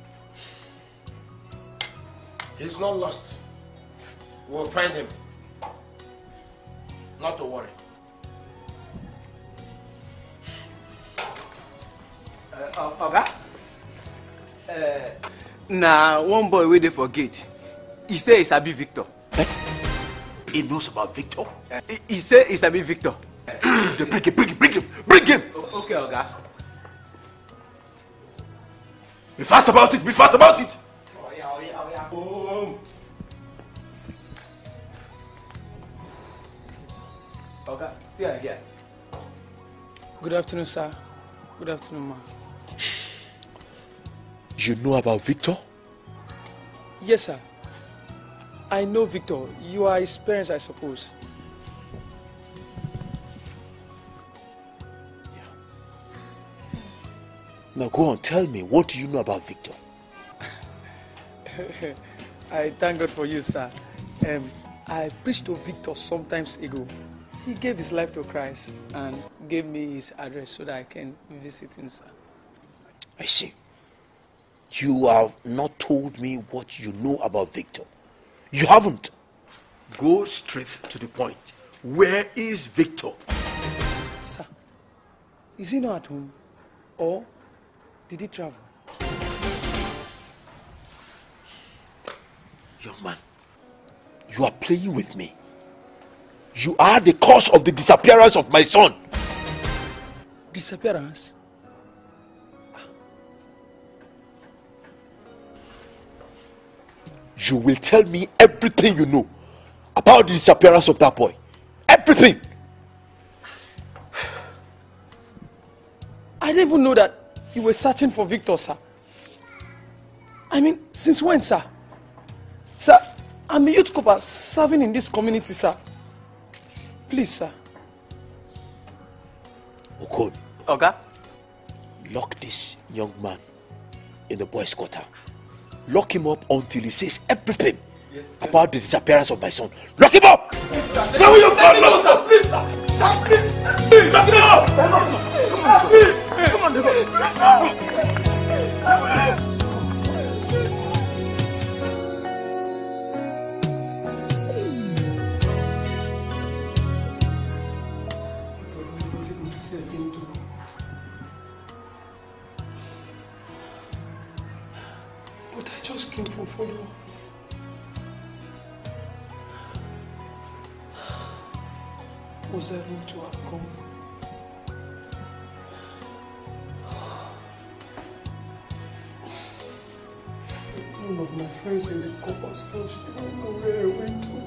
He's not lost. We'll find him. Not to worry. Uh, Oga? Uh, nah, one boy wey dey for gate. He say he sabi Victor. He knows about Victor? Uh, he, he say he sabi Victor. Uh, bring him, bring him, bring him, bring him! Okay, Oga. Be fast about it, be fast about it! Oh yeah, oh yeah, oh yeah. Boom. Oga, see her here. Good afternoon, sir. Good afternoon, ma. You know about Victor? Yes, sir. I know Victor. You are his parents, I suppose. Yeah. Now go on, tell me, what do you know about Victor? I thank God for you, sir. Um, I preached to Victor some times ago. He gave his life to Christ and gave me his address so that I can visit him, sir. I see. You have not told me what you know about Victor. You haven't. Go straight to the point. Where is Victor? Sir, is he not at home? Or did he travel? Young man, you are playing with me. You are the cause of the disappearance of my son. Disappearance? You will tell me everything you know about the disappearance of that boy. Everything. I didn't even know that you were searching for Victor, sir. I mean, since when, sir? Sir, I'm a youth corper serving in this community, sir. Please, sir. Okon. Oga? Lock this young man in the boys' quarter. Lock him up until he says everything yes, about the disappearance of my son. Lock him up! Please, sir. Now you come, lock sir. Please, sir. Sir, please. Please, lock him up! Come on, please. Come on, please, sir. But I just came for follow-up. Was I wrong to have come? None of my friends in the Corpus Lodge don't know where I went to.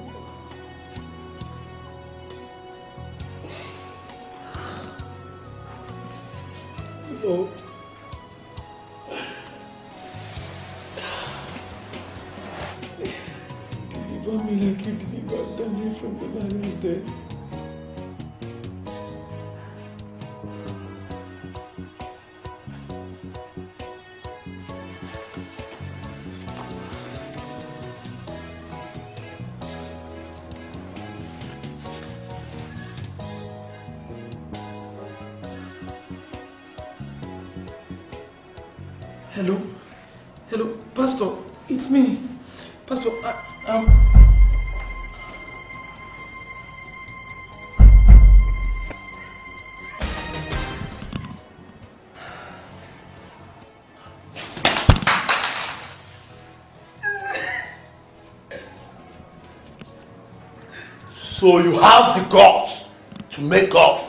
Lord, deliver me like you delivered Daniel from the lion's den. Hello? Hello, Pastor, it's me. Pastor, I, um... So you have the guts to make up.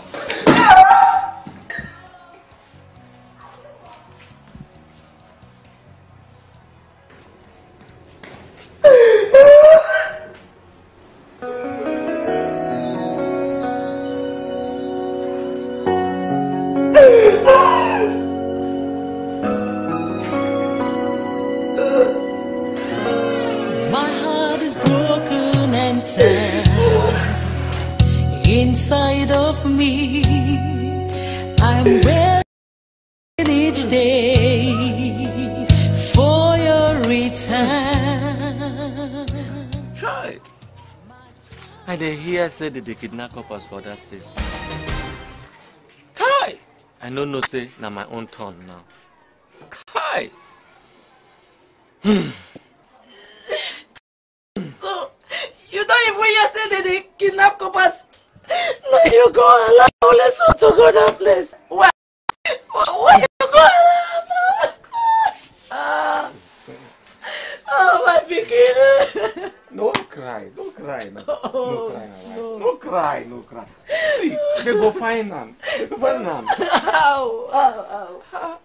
My heart is broken and torn inside of me. I'm waiting each day for your return. Try. I dey hear say that they kidnap us for that stage. Kai! I no know say na my own turn now. Kai! Hmm. So, you don't even hear say that they kidnap coppers? No, you go allow only so to go that place. Why? Why you go allow? Ah. Oh, my bikini. No cry, no cry now. Oh, no cry, my wife. no. No cry, no cry. See, they go find them. They go find them. Ow, ow, ow.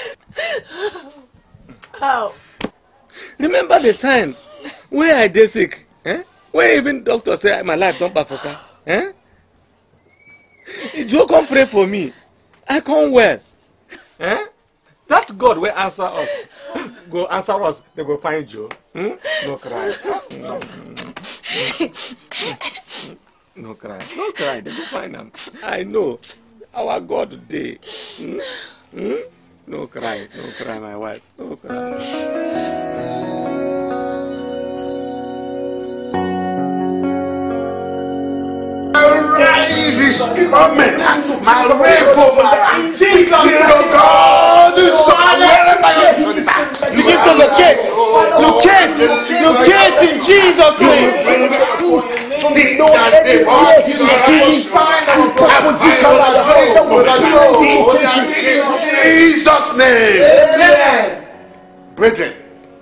Ow. Remember the time where I dey sick? Eh? Where even doctor say my life don't bafoka? Eh? Joe come pray for me. I come well. Eh? That God will answer us. Go answer us. They go find Joe. Hmm? No cry. No. No cry. No cry. They go find them. I know. Our God today. Hmm? Hmm? No cry. No cry, my wife. No cry. Rise this moment, my rainbow, my King of God, the Son, begin to locate, locate, locate in Jesus' name. From the north everywhere, he is in Jesus' name. Amen. Brethren,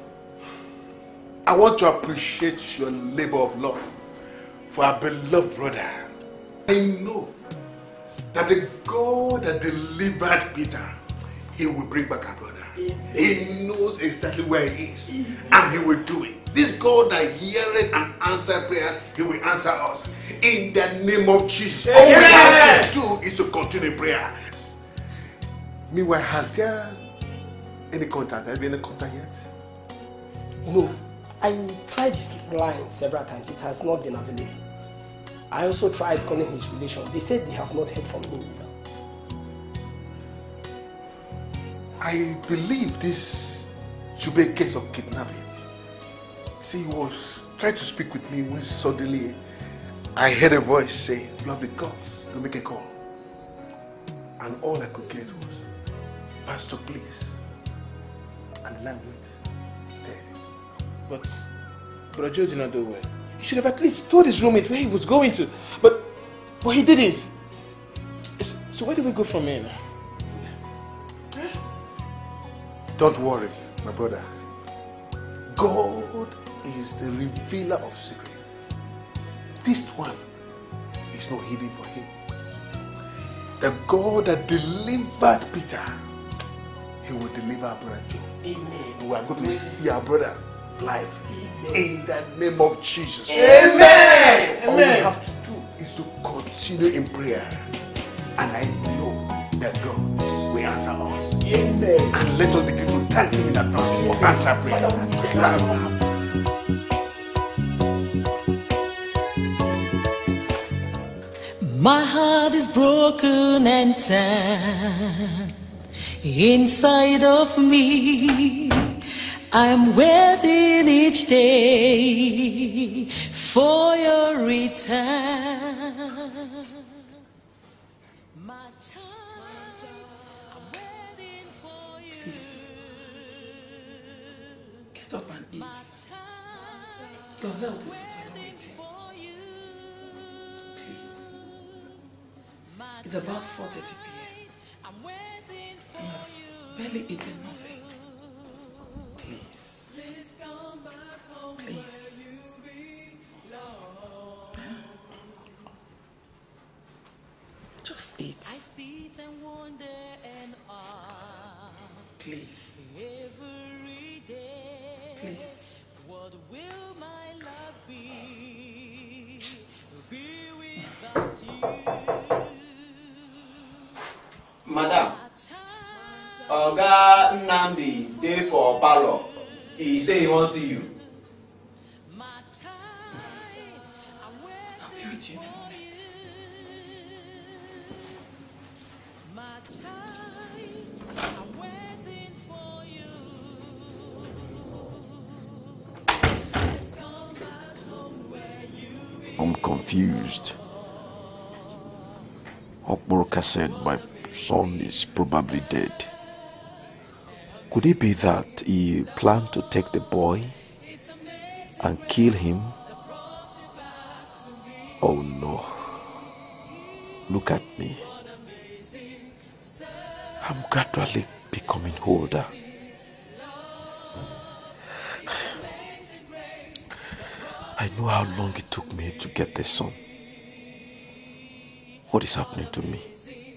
I want to appreciate your labor of love for our beloved brother. I know that the God that delivered Peter, he will bring back our brother. He knows exactly where he is, and he will do it. This God that heareth and answers prayer, he will answer us. In the name of Jesus. All we have to do is to continue prayer. Meanwhile, has there any contact? Have you any contact yet? No. I tried this line several times. It has not been available. I also tried calling his relation. They said they have not heard from him either. I believe this should be a case of kidnapping. See, he was trying to speak with me when suddenly I heard a voice say, "You have the guts to make a call." And all I could get was, "Pastor, please." And the line went there. But Brother Joe did not do well. He should have at least told his roommate where he was going to. But, but he didn't. So where do we go from here now? Don't worry, my brother. God is the revealer of secrets. This one is not hidden for him. The God that delivered Peter, he will deliver our brother Joe. Amen. We are going to see our brother live. Amen. In the name of Jesus. Amen. All we Amen. have to do is to continue in prayer. And I know that God will answer us. Amen. And let us begin to thank him in advance for answer prayers. My heart is broken and torn inside of me. I'm waiting each day for your return. My child, I'm waiting for you. Please, Get up and eat. Your health is deteriorating. Please. It's about four thirty p m You have barely eaten nothing. Please. Please. Just eat. Please. Please. What will my love be? Be without you. Madam, Oga Nnamdi dey for parlor. He say he wants to see you. I'll be with you in a moment. I'm waiting for you. I'm confused. Okboroka said my son is probably dead. Could it be that he planned to take the boy and kill him? Oh no. Look at me. I'm gradually becoming older. I know how long it took me to get the son. What is happening to me?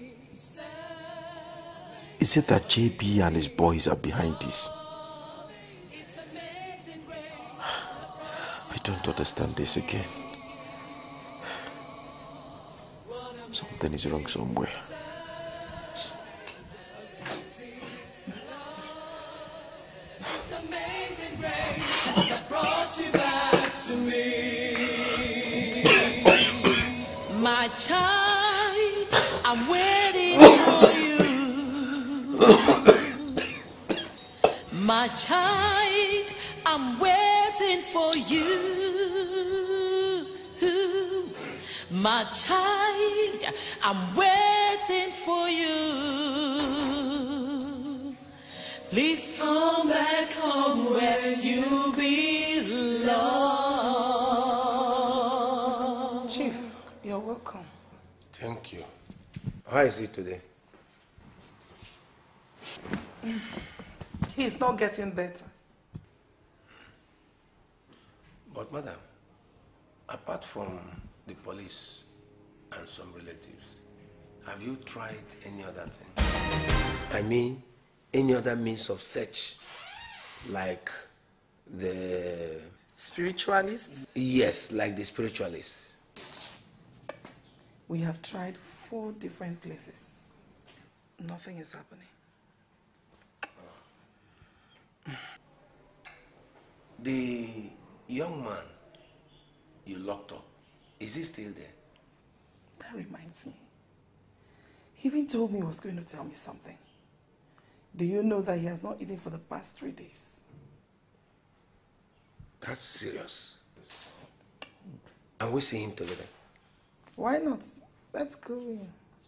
Is it that J B and his boys are behind this? I don't understand this again. Something is wrong somewhere. My child, I'm waiting for you. My child, I'm waiting for you. My child, I'm waiting for you. Please come back home where you belong. Chief, you're welcome. Thank you. How is he today? He's not getting better. But madam, apart from the police and some relatives, have you tried any other thing? I mean, any other means of search, like the... Spiritualists? Yes, like the spiritualists. We have tried four different places. Nothing is happening. The young man you locked up, is he still there? That reminds me. He even told me he was going to tell me something. Do you know that he has not eaten for the past three days? That's serious. And we see him together. Why not? Let's go in.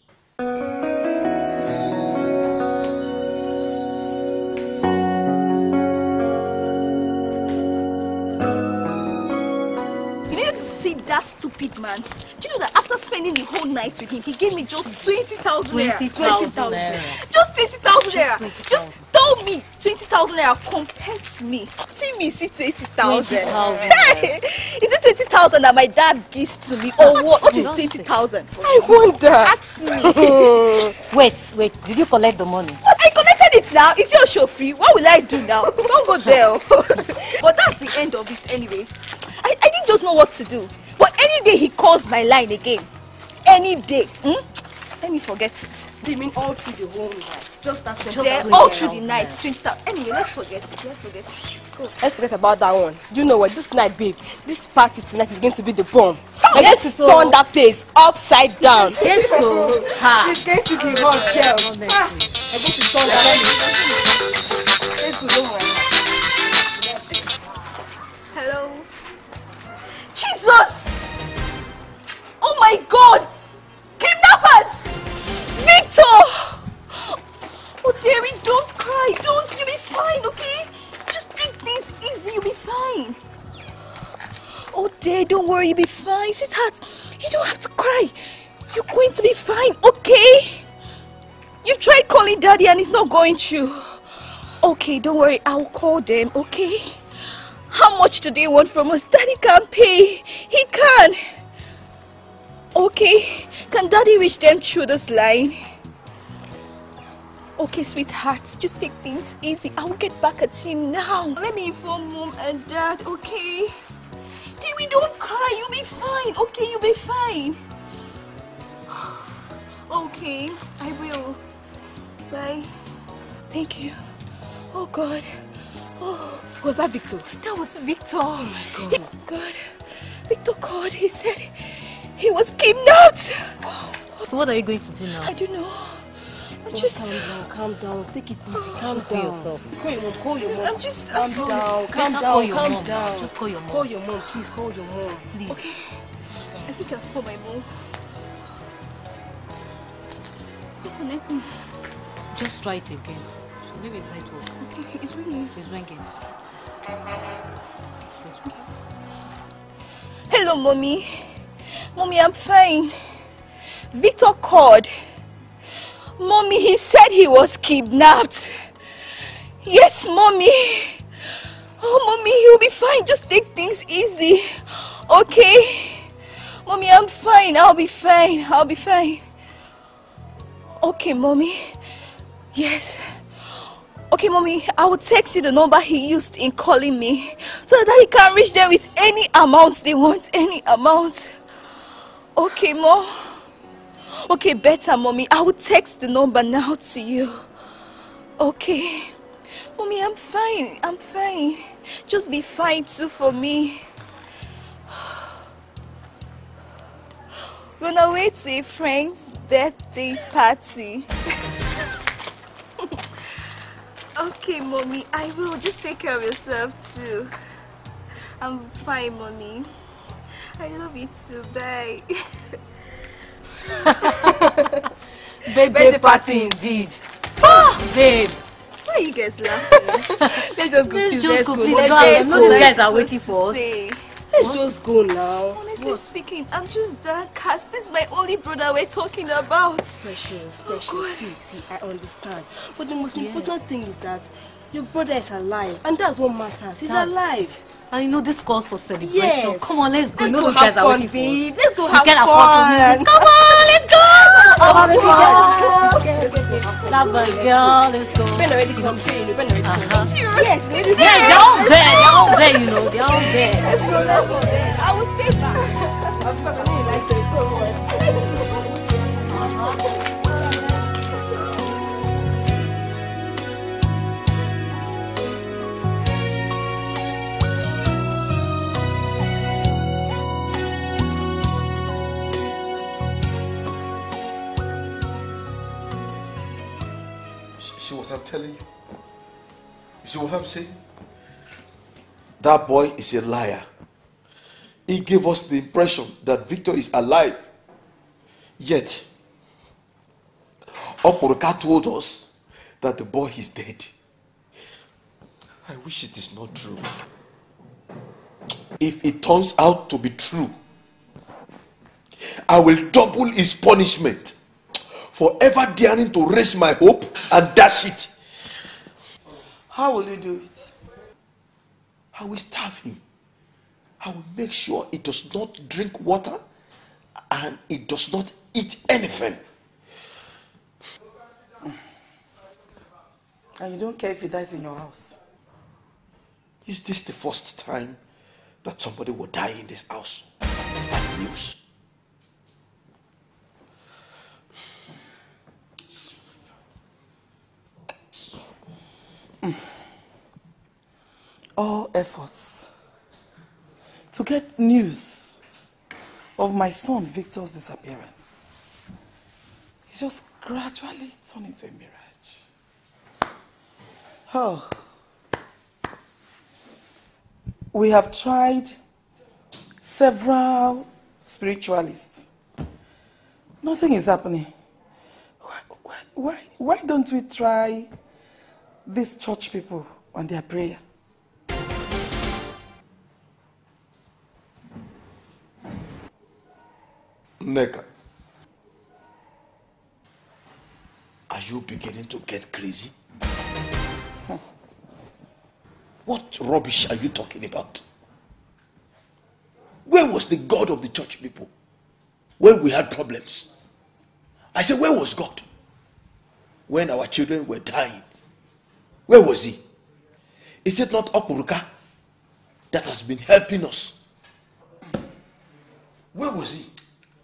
You needed to see that stupid man. Do you know that after spending the whole night with him, he gave me just twenty thousand naira? twenty thousand naira. Just twenty thousand naira. Just tell me twenty thousand naira compared to me. See me, see twenty thousand. Hey, is it twenty thousand that my dad gives to me or what? What is twenty thousand? I wonder. Ask me. Wait, wait. Did you collect the money? What? I collected it now. It's your show free. What will I do now? Don't go there. But that's the end of it anyway. I, I didn't just know what to do. But any day he calls my line again, any day, hmm? Let me forget it. You mean all through the whole night? Just that Just yeah, all through the night. twenty thousand. Anyway, let's forget it. Let's forget it. Let's go. Let's forget about that one. Do you know what? This night, babe, this party tonight is going to be the bomb. Oh, We're yes, going to so. turn that place upside down. Yes, so. Ha. It's going to be hot, girl. Ah, I'm going to turn that. Let's go. Don't worry. Hello. Jesus! Oh my God! Kidnappers! Victor! Oh, dearie, don't cry. Don't. You'll be fine, okay? Just take things easy. don't worry, you'll be fine. Sweetheart, you don't have to cry. You're going to be fine, okay? You've tried calling Daddy and it's not going through. Okay, don't worry, I'll call them, okay? How much do they want from us? Daddy can't pay. He can. Okay, can Daddy reach them through this line? Okay, sweetheart, just take things easy. I'll get back at you now. Let me inform Mom and Dad, okay? Dewi, don't cry. You'll be fine, okay? You'll be fine. Okay, I will. Bye. Thank you. Oh, God. Oh, was that Victor? That was Victor. Oh, my God. He, God. Victor called. He said he was kidnapped. So what are you going to do now? I don't know. I'm just, just... calm down, calm down. Take it easy, calm just down. Be yourself. Call your mom, call your mom. I'm just... Calm I'm down, calm Better down, call your calm mom. down. Just call your mom. Call your mom, please, call your mom. Please. Okay. I think I'll call my mom. It's not connecting. Just try it again. Maybe it's network. Okay, it's ringing. It's ringing. Hello, Mommy. Mommy, I'm fine. Victor called. Mommy, he said he was kidnapped. Yes, Mommy. Oh, Mommy, he'll be fine. Just take things easy. Okay? Mommy, I'm fine. I'll be fine. I'll be fine. Okay, Mommy. Yes. Okay, Mommy, I will text you the number he used in calling me so that he can reach them with any amount they want, any amount. Okay, Mom. Okay, better, Mommy. I will text the number now to you. Okay. Mommy, I'm fine. I'm fine. Just be fine too for me. We're on our way to a friend's birthday party. Okay, Mommy, I will. Just take care of yourself too. I'm fine, Mommy. I love you too. Bye. Birthday, Birthday party indeed. Oh, babe. Why are you guys laughing? Let's just go. Let's please. just Let's go. go. Please, Let's go. just No, go. you guys are waiting for us. Say. Let's What? just go now. Honestly What? speaking, I'm just that cast. This is my only brother we're talking about. Precious, precious. Oh, see, see, I understand. But the most Yes. important thing is that your brother is alive. And that's what matters. He's That's- alive. And you know this calls for celebration. Yes. Come on, let's go. Let's you know go you guys have are fun, waiting babe. for us. Let's go We have can't fun. afford to lose. Come on, let's go. Come on, let's let's go. go. Okay, okay, okay. Love a girl, let's go. Ben already come. Ben already come. Uh-huh. Serious? Yes, It's it's there. Yeah, they're all there. They're all there, you know. They're all there. Let's go, let's go there. I will stay back. I'm not going to like this so You see what I'm telling you? You see what I'm saying? That boy is a liar. He gave us the impression that Victor is alive. Yet, Oporoka told us that the boy is dead. I wish it is not true. If it turns out to be true, I will double his punishment for ever daring to raise my hope and dash it. How will you do it? I will starve him. I will make sure he does not drink water and he does not eat anything. And you don't care if he dies in your house? Is this the first time that somebody will die in this house? Is that news? All efforts to get news of my son Victor's disappearance is just gradually turned into a mirage. Oh. We have tried several spiritualists. Nothing is happening. Why, why, why, why don't we try these church people on their prayer? Neka, are you beginning to get crazy? Huh. What rubbish are you talking about? Where was the God of the church people when we had problems? I said, where was God? When our children were dying, where was he? Is it not Okuruka that has been helping us? Where was he?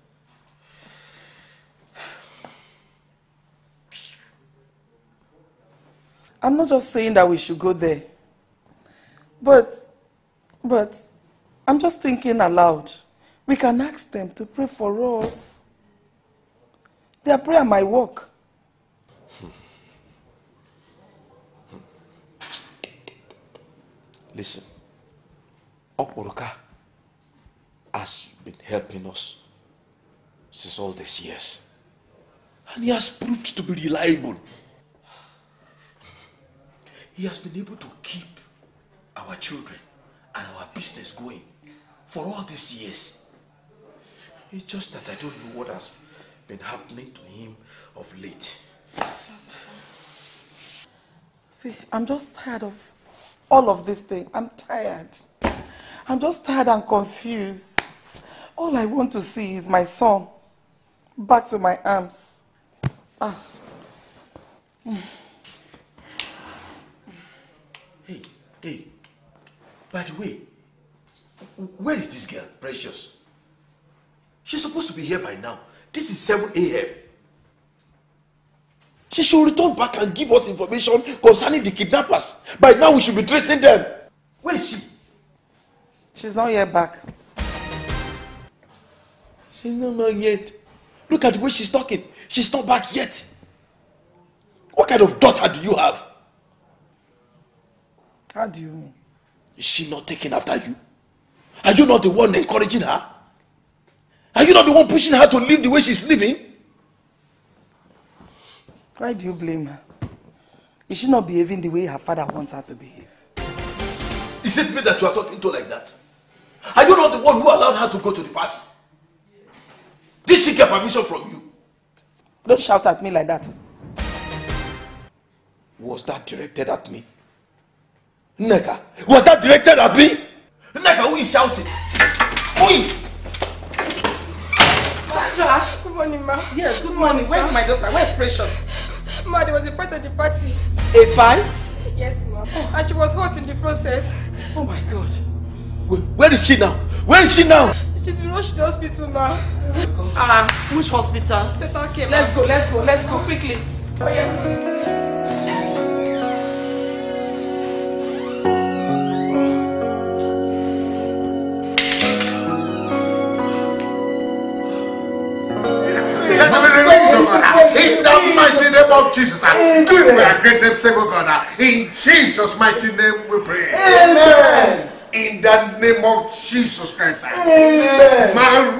I'm not just saying that we should go there. But, but, I'm just thinking aloud. We can ask them to pray for us. Their prayer might work. Listen, Okuruka has been helping us since all these years. And he has proved to be reliable. He has been able to keep our children and our business going for all these years. It's just that I don't know what has been happening to him of late. See, I'm just tired of all of this thing. I'm tired. I'm just tired and confused. All I want to see is my son back to my arms. Ah. Mm. Hey, hey, by the way, where is this girl, Precious? She's supposed to be here by now. This is seven a m She should return back and give us information concerning the kidnappers. By now we should be tracing them. Where is she? She's not yet back. She's not back yet. Look at the way she's talking. She's not back yet. What kind of daughter do you have? How do you mean? Is she not taking after you? Are you not the one encouraging her? Are you not the one pushing her to live the way she's living? Why do you blame her? Is she not behaving the way her father wants her to behave? Is it me that you are talking to like that? Are you not the one who allowed her to go to the party? Did she get permission from you? Don't shout at me like that. Was that directed at me? Neka, was that directed at me? Neka, who is shouting? Who is? Sandra! Good morning, ma. Yes, good morning. Where's my daughter? Where's Precious? Ma, there was a fight at the party. A fight? Yes, ma. And she was hurt in the process. Oh my God. Where, where is she now? Where is she now? She's been rushed to the hospital, ma. Ah, uh, which hospital? Total care, ma. Let's go, let's go, let's go quickly. Oh, yeah. In the mighty name of Jesus, give me a great name, say, oh God. In Jesus' mighty name we pray. Amen. In the name of Jesus Christ. Amen.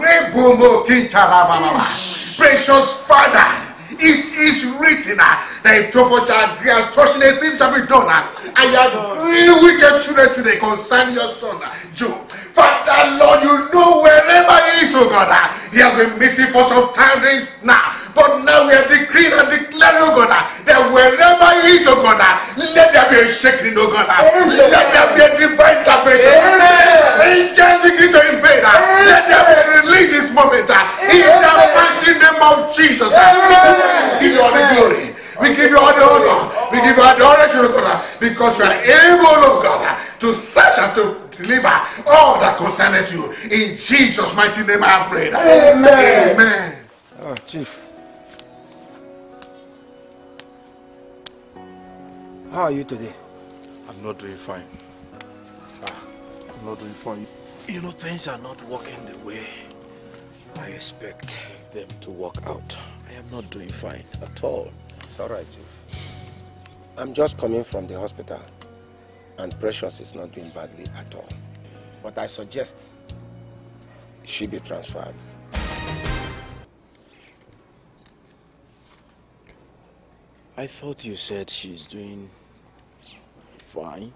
Precious Father, it is written that if two of us shall agree as touching the things shall be done. I agree with your children today concerning your son, Joe. Father, Lord, you know wherever he is, oh God, he has been missing for some time now. But now we are decreeing and declaring, oh God, that wherever he is, oh God, let there be a shaking, oh God. Amen. Let there be a divine intervention. Angels begin to invade. Amen. Let there be a release this moment. Amen. In the mighty name of Jesus. Amen. Give you all the glory. We give you all the honor. We give you all the adoration, oh God, because you are able, oh God, to search and to deliver all that concerneth you. In Jesus' mighty name I pray. Amen. Amen. Oh, Chief. How are you today? I'm not doing fine. Ah, I'm not doing fine. You know, things are not working the way I expect them to work out. I am not doing fine at all. It's all right, Chief. I'm just coming from the hospital, and Precious is not doing badly at all. But I suggest she be transferred. I thought you said she's doing fine.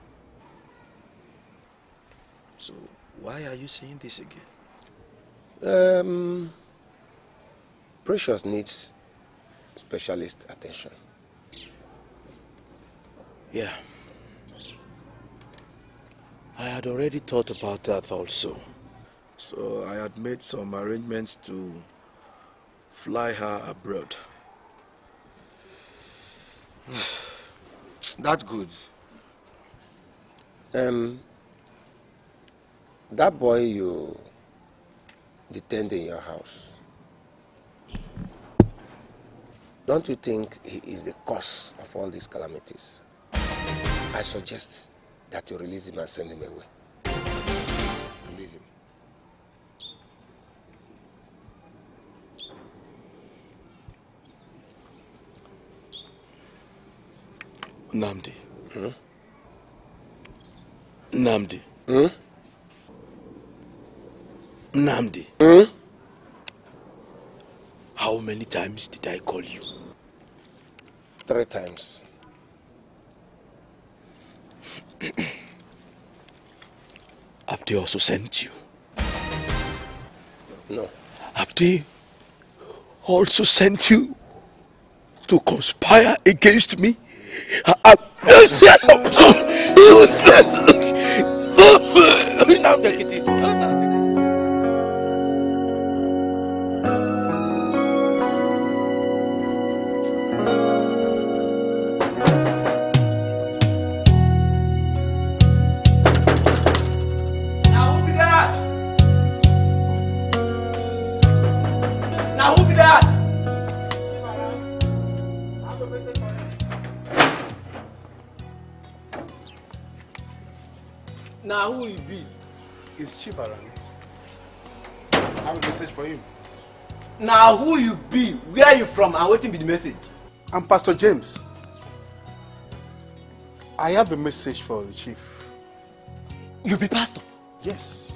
So why are you saying this again? Um, Precious needs specialist attention. Yeah. I had already thought about that also. So I had made some arrangements to fly her abroad. That's good. Um, that boy you detained in your house, don't you think he is the cause of all these calamities? I suggest that you release him and send him away. Release him. Nnamdi. Hmm? Nnamdi. Hmm? Nnamdi. Hmm? How many times did I call you? Three times. Have they also sent you? No. Have they also sent you to conspire against me? I, I, now take it easy. Now who be that? Now who be that? Now who you be? It's Chibaran. I have a message for him. Now who you be? Where are you from and waiting be the message? I'm Pastor James. I have a message for the chief. You be pastor? Yes.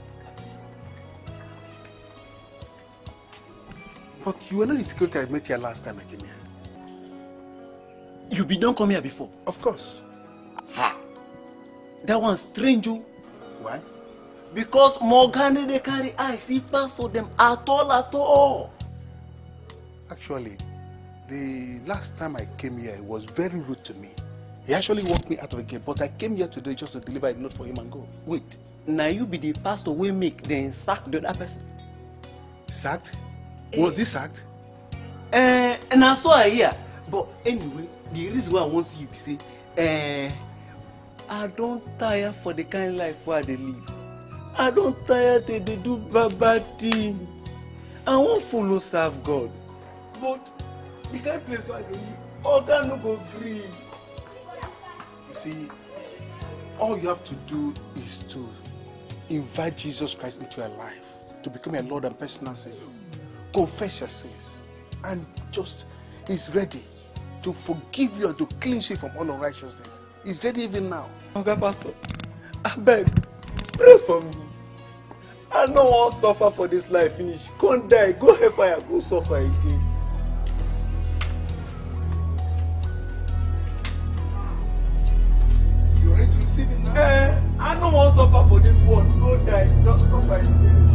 But you were not the security I met here last time I came here. You be don't come here before? Of course. Ha! That one strange you. Why? Because Morgan they carry eye see pastor them at all at all. Actually, the last time I came here, he was very rude to me. He actually walked me out of the gate, but I came here today just to deliver a note for him and go. Wait, now you be the pastor we make then sack the other person? Sacked? Was he sacked? Eh, and I saw her here. But anyway, the reason why I want you to say, eh, I don't tire for the kind of life where they live. I don't tire to they do bad, bad things. I won't follow serve God. But the kind of place where they live, all can no go free. You see, all you have to do is to invite Jesus Christ into your life, to become your Lord and personal Savior. Confess your sins, and just, He's ready to forgive you and to cleanse you from all unrighteousness. He's ready even now. Okay, Pastor, I beg, pray for me. I don't want to suffer for this life finish. Go and die, go hellfire, go suffer again. You ready to receive Him now? Eh, I don't want to suffer for this world. Go die, not suffer again.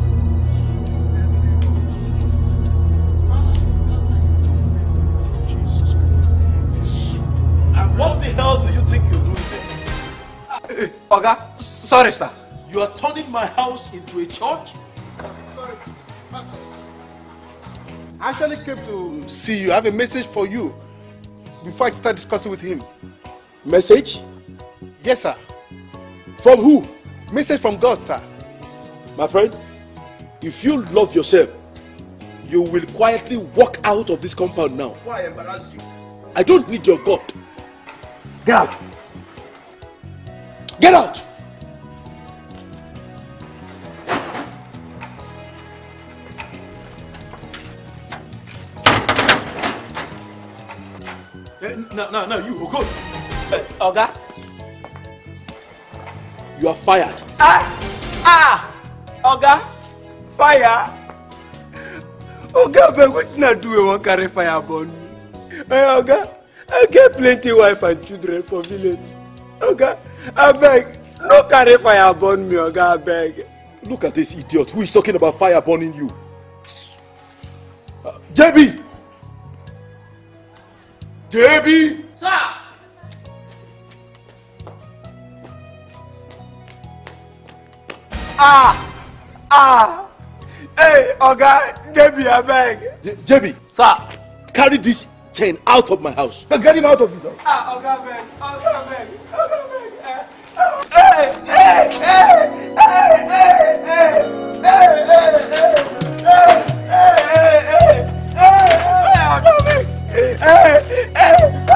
What the hell do you think you're doing there? Uh, Oga, sorry sir. You are turning my house into a church? Sorry, sir. Pastor. I actually came to see you. I have a message for you before I start discussing with him. Message? Yes, sir. From who? Message from God, sir. My friend, if you love yourself, you will quietly walk out of this compound now. Why embarrass you? I don't need your God. Get out! Get out! No, no, no, you, go. Uh, Oga? You are fired. Ah! Ah! Oga? Fire? Oga, but what not do we want to carry fire upon me? Hey, Oga, I get plenty wife and children for village. Oga, I beg, no carry fire burn me, Oga, I beg. Look at this idiot who is talking about fire burning you. J B! J B! Sir! Ah! Ah! Hey, Oga, J B, I beg. J B! Sir! Carry this ten out of my house. Now get him out of this house. Ah, Oga, beg. Oga, beg. Oga, beg. Hey, hey, hey, hey, hey, hey, hey, hey, hey, hey, hey, hey, Oga, beg. Hey, hey, hey,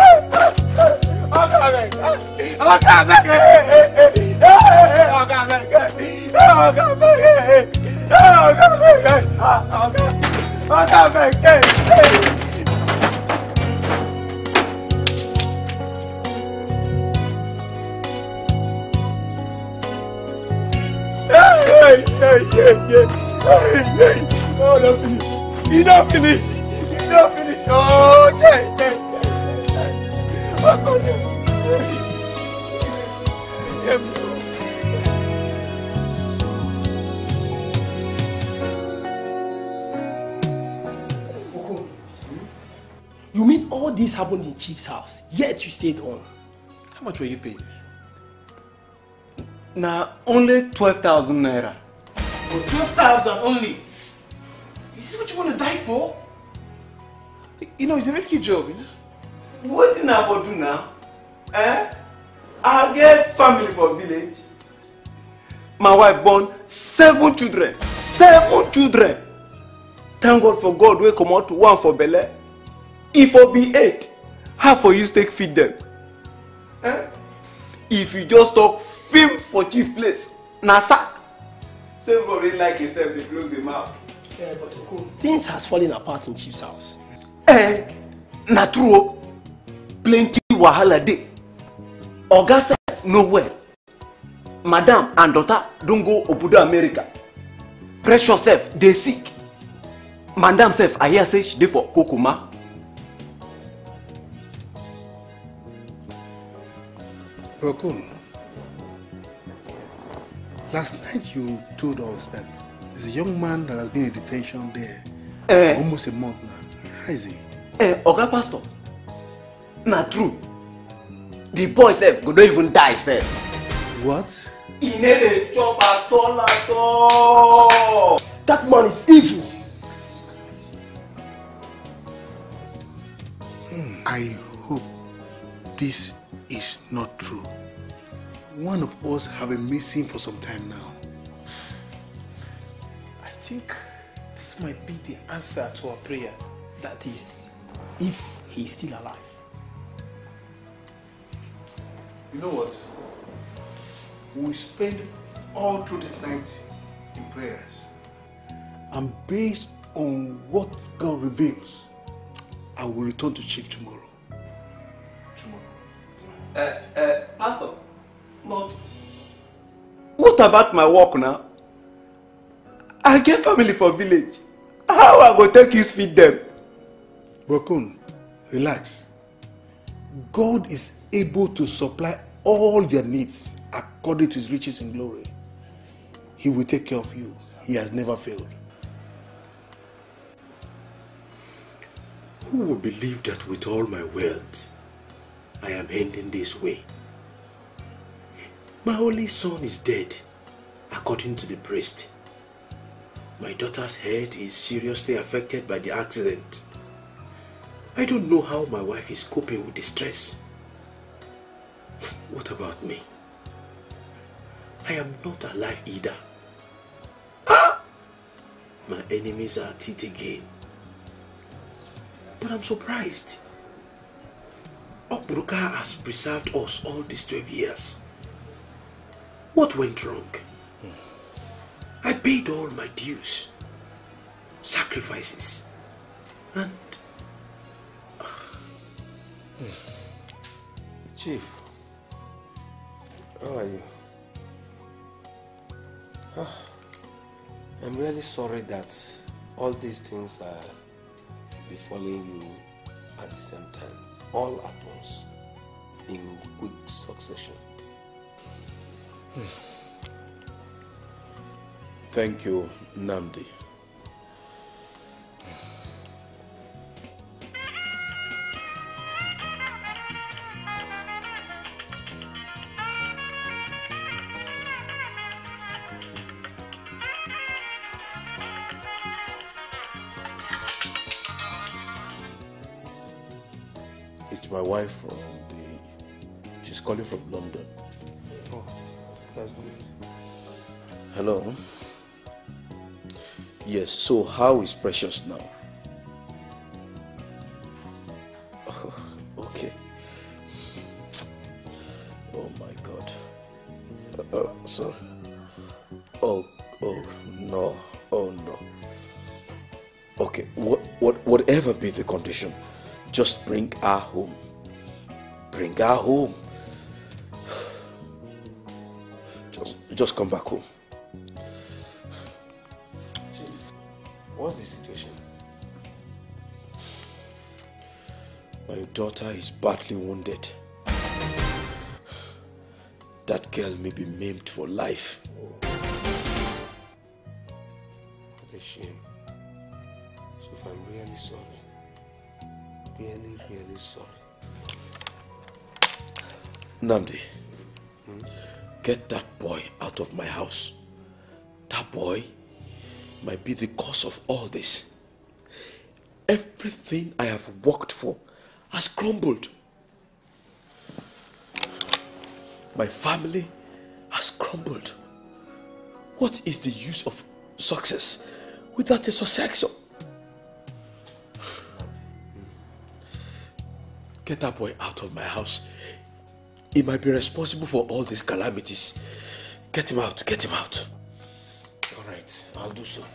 Oga, beg. Oga, beg. Hey, hey, hey, Oga, beg. Oga, beg. Hey, Oga, beg. Oga, Oga, beg. Hey, hey. Hey, hey, hey, hey, hey, hey. Oh, not finish. He's not finished. He's not finished. Oh, hey, hey, hey, hey. Oh, God. You mean all this happened in Chief's house, yet you stayed on? How much were you paid? Nah, only twelve thousand naira. For twelve thousand only? Is this what you want to die for? You know, it's a risky job, you know? What did I for do now? Eh? I get family for village. My wife born seven children. Seven children. Thank God for God will come out one for Bele. If I be eight, how for you take feed them? Eh? If you just talk film for chief place, na sack. So everybody like yourself, they close the mouth. Yeah, but okay. Things has fallen apart in Chief's house. Eh, na true. Plenty wahala dey. Oga sef no well. Madam and daughter don go obodo America. Precious sef dey sick. Madam sef I hear say she dey for Kokoma. Brokun, last night you told us that there's a young man that has been in detention there eh. for almost a month now. How is he? Eh, Oga Pastor, na true. The boy sef go not even die sef. What? He no dey chop at all at all. That man is evil. Hmm. I hope this is not true. One of us have been missing for some time now. I think this might be the answer to our prayers. That is, if he is still alive. You know what? We spend all through this night in prayers. And based on what God reveals, I will return to Chief tomorrow. Uh, uh, Pastor, but what about my work now? I get family for village. How I go take you feed them? Brokun, relax. God is able to supply all your needs according to his riches in glory. He will take care of you. He has never failed. Who will believe that with all my wealth, I am ending this way? My only son is dead, according to the priest. My daughter's head is seriously affected by the accident. I don't know how my wife is coping with the stress. What about me? I am not alive either. Ah! My enemies are at it again. But I'm surprised. Okburuka has preserved us all these twelve years. What went wrong? I paid all my dues, sacrifices, and... Chief, how are you? Oh, I'm really sorry that all these things are befalling you at the same time, all at once, in quick succession. Thank you, Nnamdi. It's my wife from the... She's calling from London. Oh, that's good. Hello? Yes, so how is Precious now? Oh, okay. Oh my God. Uh, uh, sorry. Oh, oh, no. Oh, no. Okay, what, what, whatever be the condition, just bring her home. Bring her home. Just, just come back home. What's the situation? My daughter is badly wounded. That girl may be maimed for life. What a shame. So I'm really sorry. Really, really sorry. Nnamdi, hmm? Get that boy out of my house. That boy might be the cause of all this. Everything I have worked for has crumbled. My family has crumbled. What is the use of success without a successor? Get that boy out of my house. He might be responsible for all these calamities. Get him out, get him out. All right, I'll do so.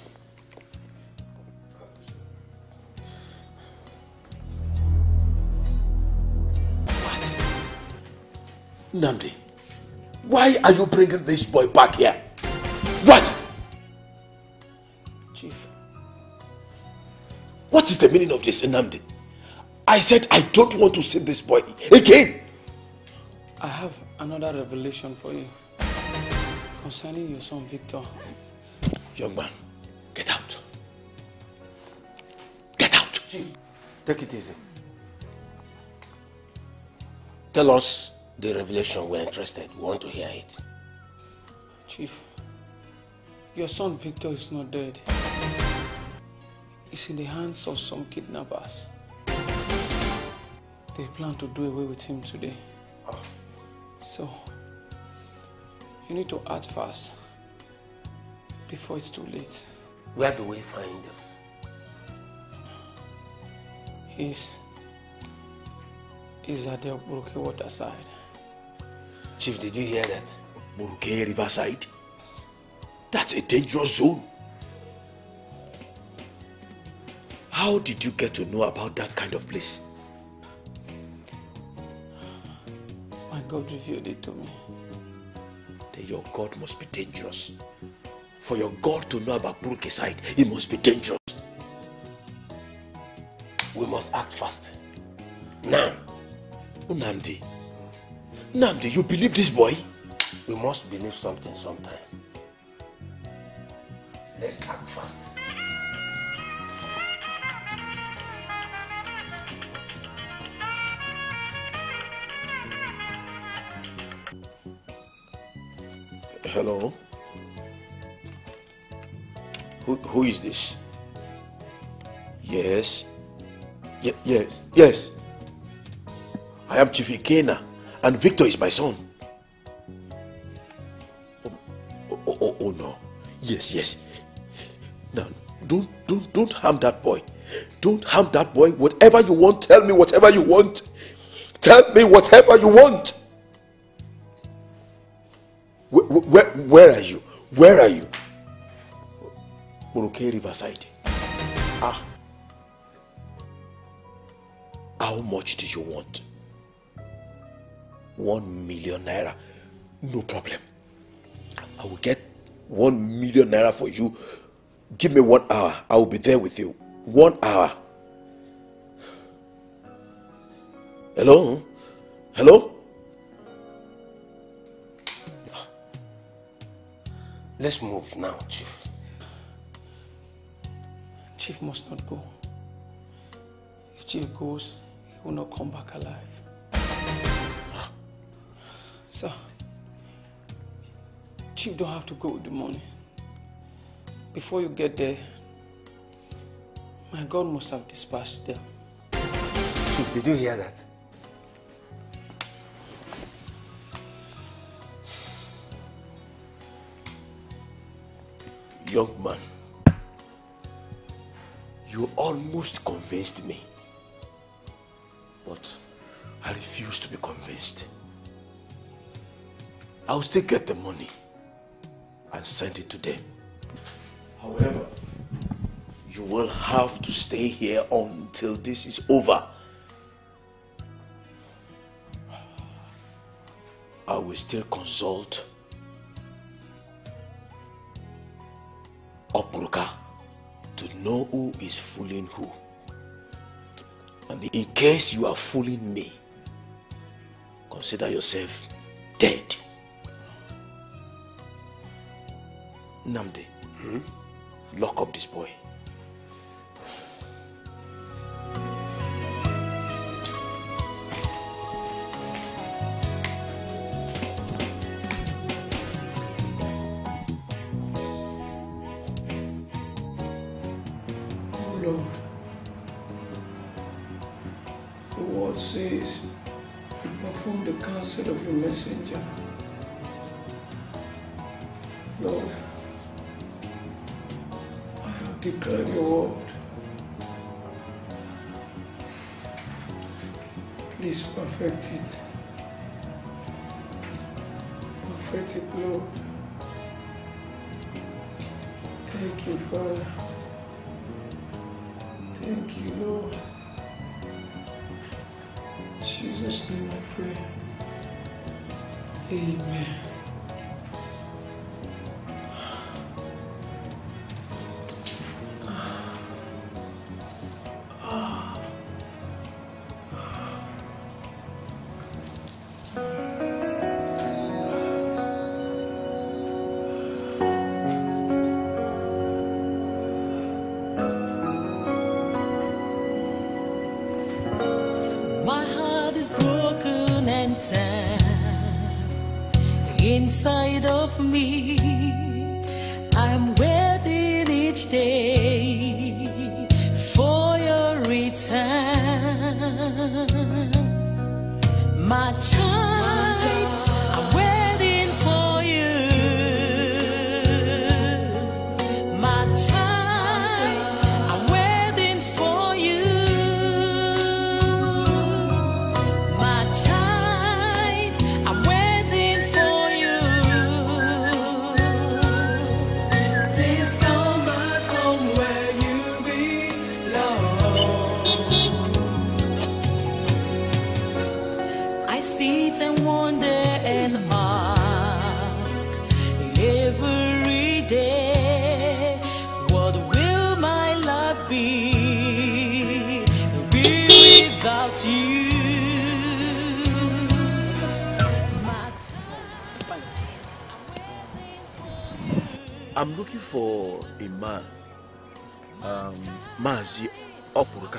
What? Nnamdi, why are you bringing this boy back here? Why? Chief. What is the meaning of this, Nnamdi? I said I don't want to see this boy again. I have another revelation for you concerning your son Victor. Young man, get out. Get out. Chief, take it easy. Tell us the revelation. We're interested. We want to hear it. Chief, your son Victor is not dead. He's in the hands of some kidnappers. They plan to do away with him today. Oh. So, you need to act fast before it's too late. Where do we find him? He's, he's at the Buruke waterside. Chief, did you hear that? Buruke riverside? That's a dangerous zone. How did you get to know about that kind of place? My God revealed it to me. Then your God must be dangerous. For your God to know about Buruke side, it must be dangerous. We must act fast. Now. Nnamdi. Nnamdi, you believe this boy? We must believe something sometime. Let's act fast. Hello? Who, who is this? Yes. Ye yes. Yes. I am Chief Ikena, and Victor is my son. Oh, oh, oh, oh no. Yes, yes. Now, don't, don't, don't harm that boy. Don't harm that boy. Whatever you want, tell me whatever you want. Tell me whatever you want. Where, where, where are you? Where are you? Buruke Riverside. Ah. How much do you want? One million naira. No problem. I will get one million naira for you. Give me one hour. I will be there with you. One hour. Hello? Hello? Let's move now, Chief. Chief must not go. If Chief goes, he will not come back alive. Sir, Chief don't have to go with the money. Before you get there, my God must have dispatched them. Chief, did you hear that? Young man, you almost convinced me, but I refuse to be convinced. I'll still get the money and send it to them. However, you will have to stay here until this is over. I will still consult Okpuruka to know who is fooling who. And in case you are fooling me, consider yourself dead. Nnamdi, hmm? Lock up this boy. Lord, the word says, perform the counsel of your messenger. Lord, I have declared your word. Please perfect it. Perfect it, Lord. Thank you, Father. Thank you, Lord. In Jesus' name I pray. Amen. My heart is broken and sad inside of me. I'm waiting each day for your return. My child, I'm waiting for you. My child, I'm waiting for you. My child, I'm waiting for you. Please come back home where you belong. I sit and wonder and ask every day, what will my life be, be without you? I'm looking for a man, um, Mazi Okpuruka.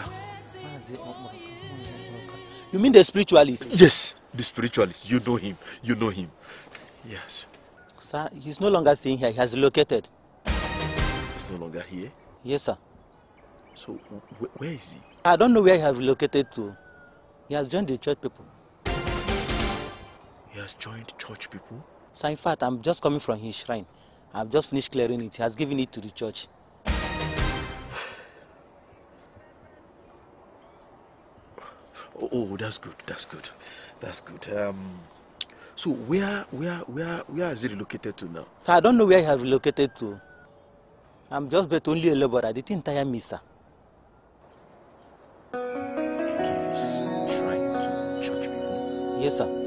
You mean the spiritualist? Yes, the spiritualist. You know him. You know him. Yes. Sir, he's no longer staying here. He has relocated. He's no longer here. Yes, sir. So, wh where is he? I don't know where he has relocated to. He has joined the church people. He has joined church people? So, in fact, I'm just coming from his shrine. I've just finished clearing it. He has given it to the church. Oh, oh, that's good. That's good. That's good. Um, so where, where, where, where is he relocated to now? So I don't know where he has relocated to. I'm just but only a laborer. The thing tire me, sir. Yes, sir.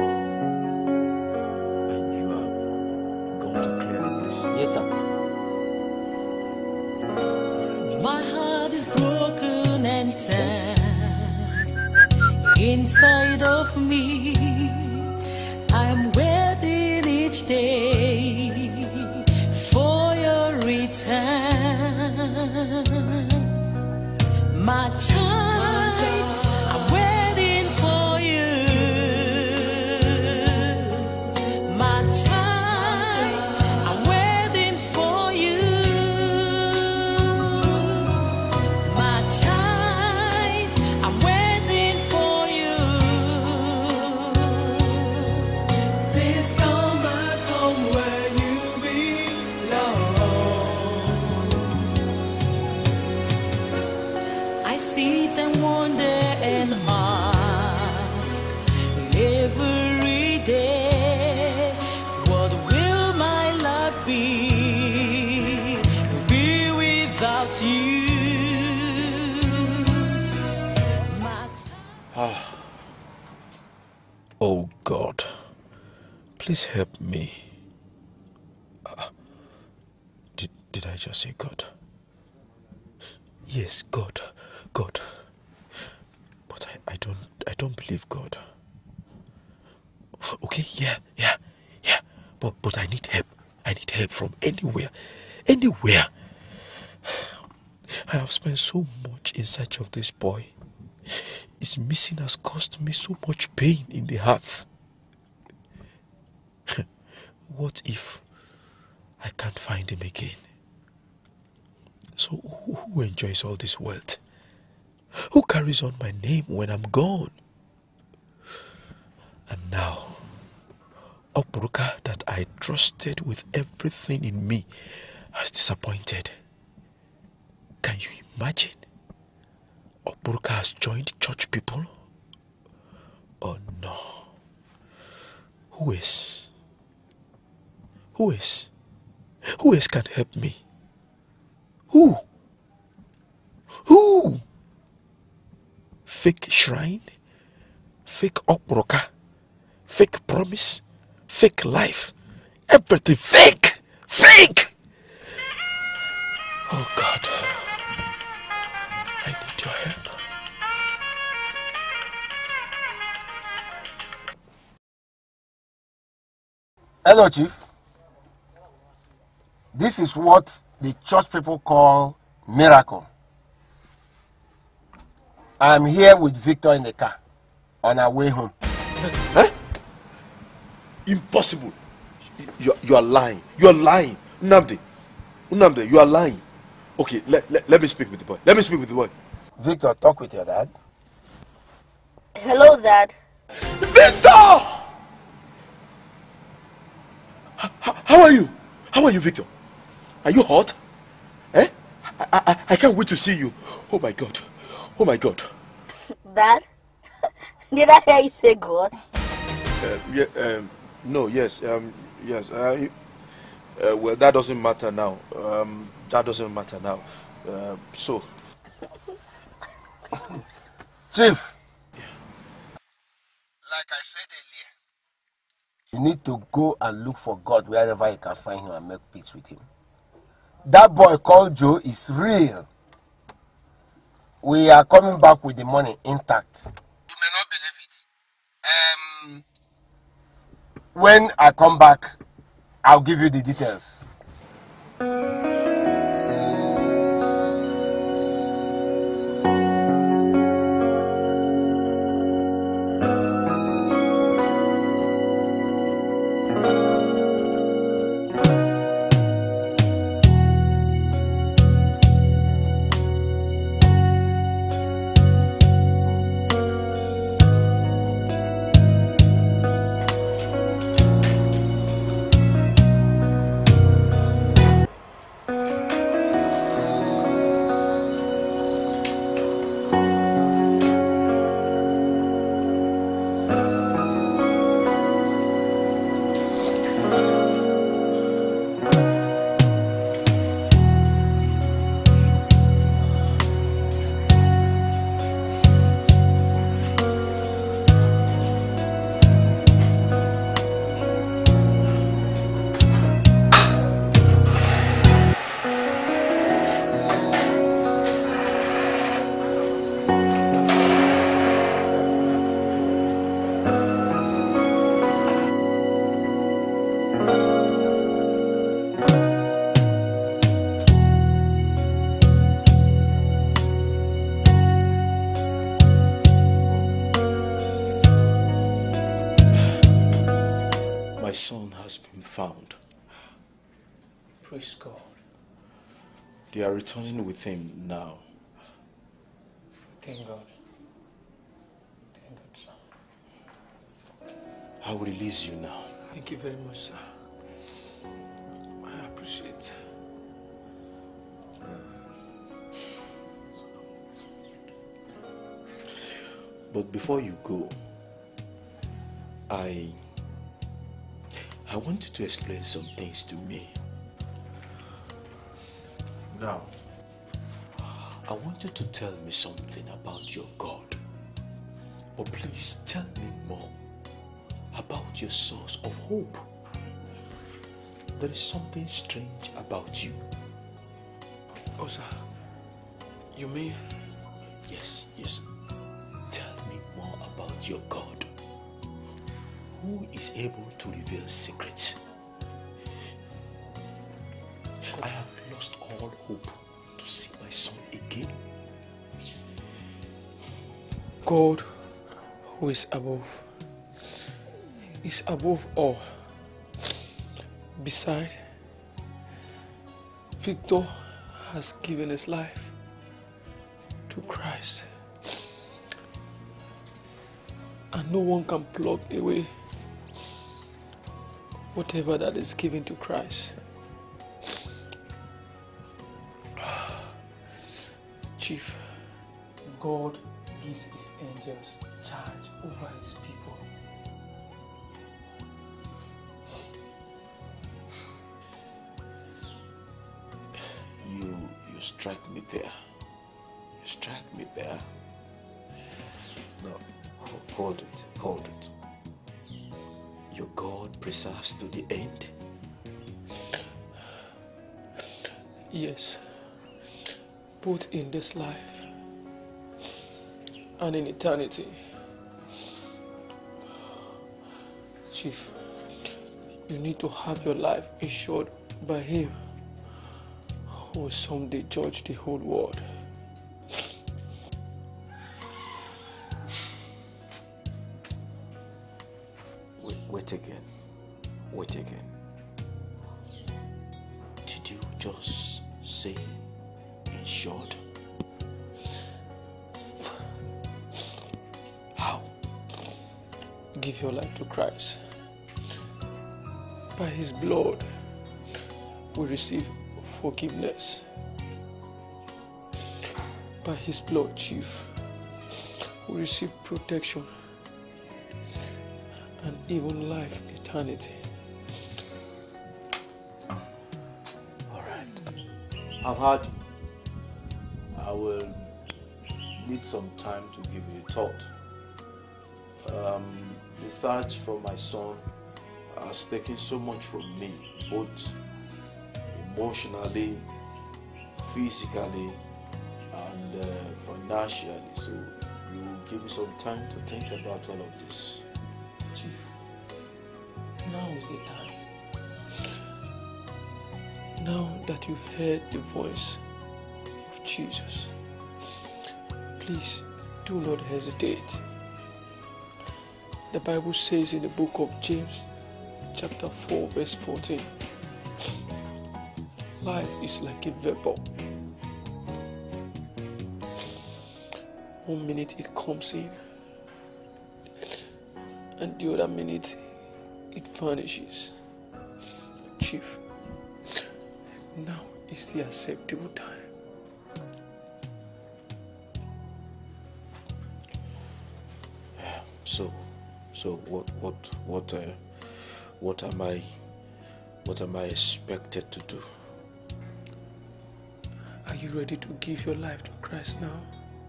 And you have gone to clear the place? Yes, sir. My heart is broken and sad inside of me. I'm waiting each day for your return. My child, I'm waiting for you. My child, I'm waiting for you. My child, I'm waiting for you. Please come back home where you belong. Ah. Oh God, please help me. Uh, did, did I just say God? Yes, God, God. But I, I don't I don't believe God. Okay, yeah, yeah, yeah. But but I need help. I need help from anywhere. Anywhere. I have spent so much in search of this boy. His missing has caused me so much pain in the heart. What if I can't find him again? So who, who enjoys all this wealth? Who carries on my name when I'm gone? And now, Okporoka that I trusted with everything in me has disappointed. Can you imagine? Okporoka has joined church people? Oh no. Who is? Who is? Who else can help me? Who? Who? Fake shrine? Fake Okporoka? Fake promise? Fake life? Everything fake! Fake! Oh God. I need your help. Hello, Chief. This is what the church people call miracle. I'm here with Victor in the car on our way home. Huh? Impossible. You, you are lying. You are lying. Nnamdi. Nnamdi, you are lying. Okay, let, let, let me speak with the boy. Let me speak with the boy. Victor, talk with your dad. Hello, Dad. Victor! How, how are you? How are you, Victor? Are you hot? Eh? I, I, I can't wait to see you. Oh my God. Oh my God. Dad? Did I hear you say God? Uh, yeah, um, no, yes, um, yes. Uh, uh, well, that doesn't matter now. Um, that doesn't matter now. Uh, so. Chief. Like I said earlier, you need to go and look for God wherever you can find him and make peace with him. That boy called Joe is real. We are coming back with the money intact. You may not believe it. Um, when I come back, I'll give you the details. Praise God. They are returning with him now. Thank God. Thank God, sir. I will release you now. Thank you very much, sir. I appreciate it. But before you go, I I want you to explain some things to me. Now, I want you to tell me something about your God. But please tell me more about your source of hope. There is something strange about you. Osa, you mean? Yes, yes. Tell me more about your God. Who is able to reveal secrets? I have lost all hope to see my son again. God, who is above, is above all. Beside, Victor has given his life to Christ, and no one can pluck away whatever that is given to Christ. Chief, God gives his angels charge over his people. You, you strike me there. You strike me there. No, ho- hold it, hold it. Your God preserves to the end. Yes, both in this life and in eternity. Chief, you need to have your life insured by Him who will someday judge the whole world. Wait, wait again. Wait again. Did you just say insured? How? Give your life to Christ. By His blood, we receive forgiveness. By His blood, Chief, we receive protection and even life eternity. I've had. I will need some time to give you thought. Um, the search for my son has taken so much from me, both emotionally, physically, and uh, financially. So you will give me some time to think about all of this. Chief, now is the time. Now that you've heard the voice of Jesus, please do not hesitate. The Bible says in the book of James, chapter four, verse fourteen, life is like a vapor. One minute it comes in, and the other minute it vanishes. Chief, now is the acceptable time. So, so what, what, what, uh, what am I, what am I expected to do? Are you ready to give your life to Christ now?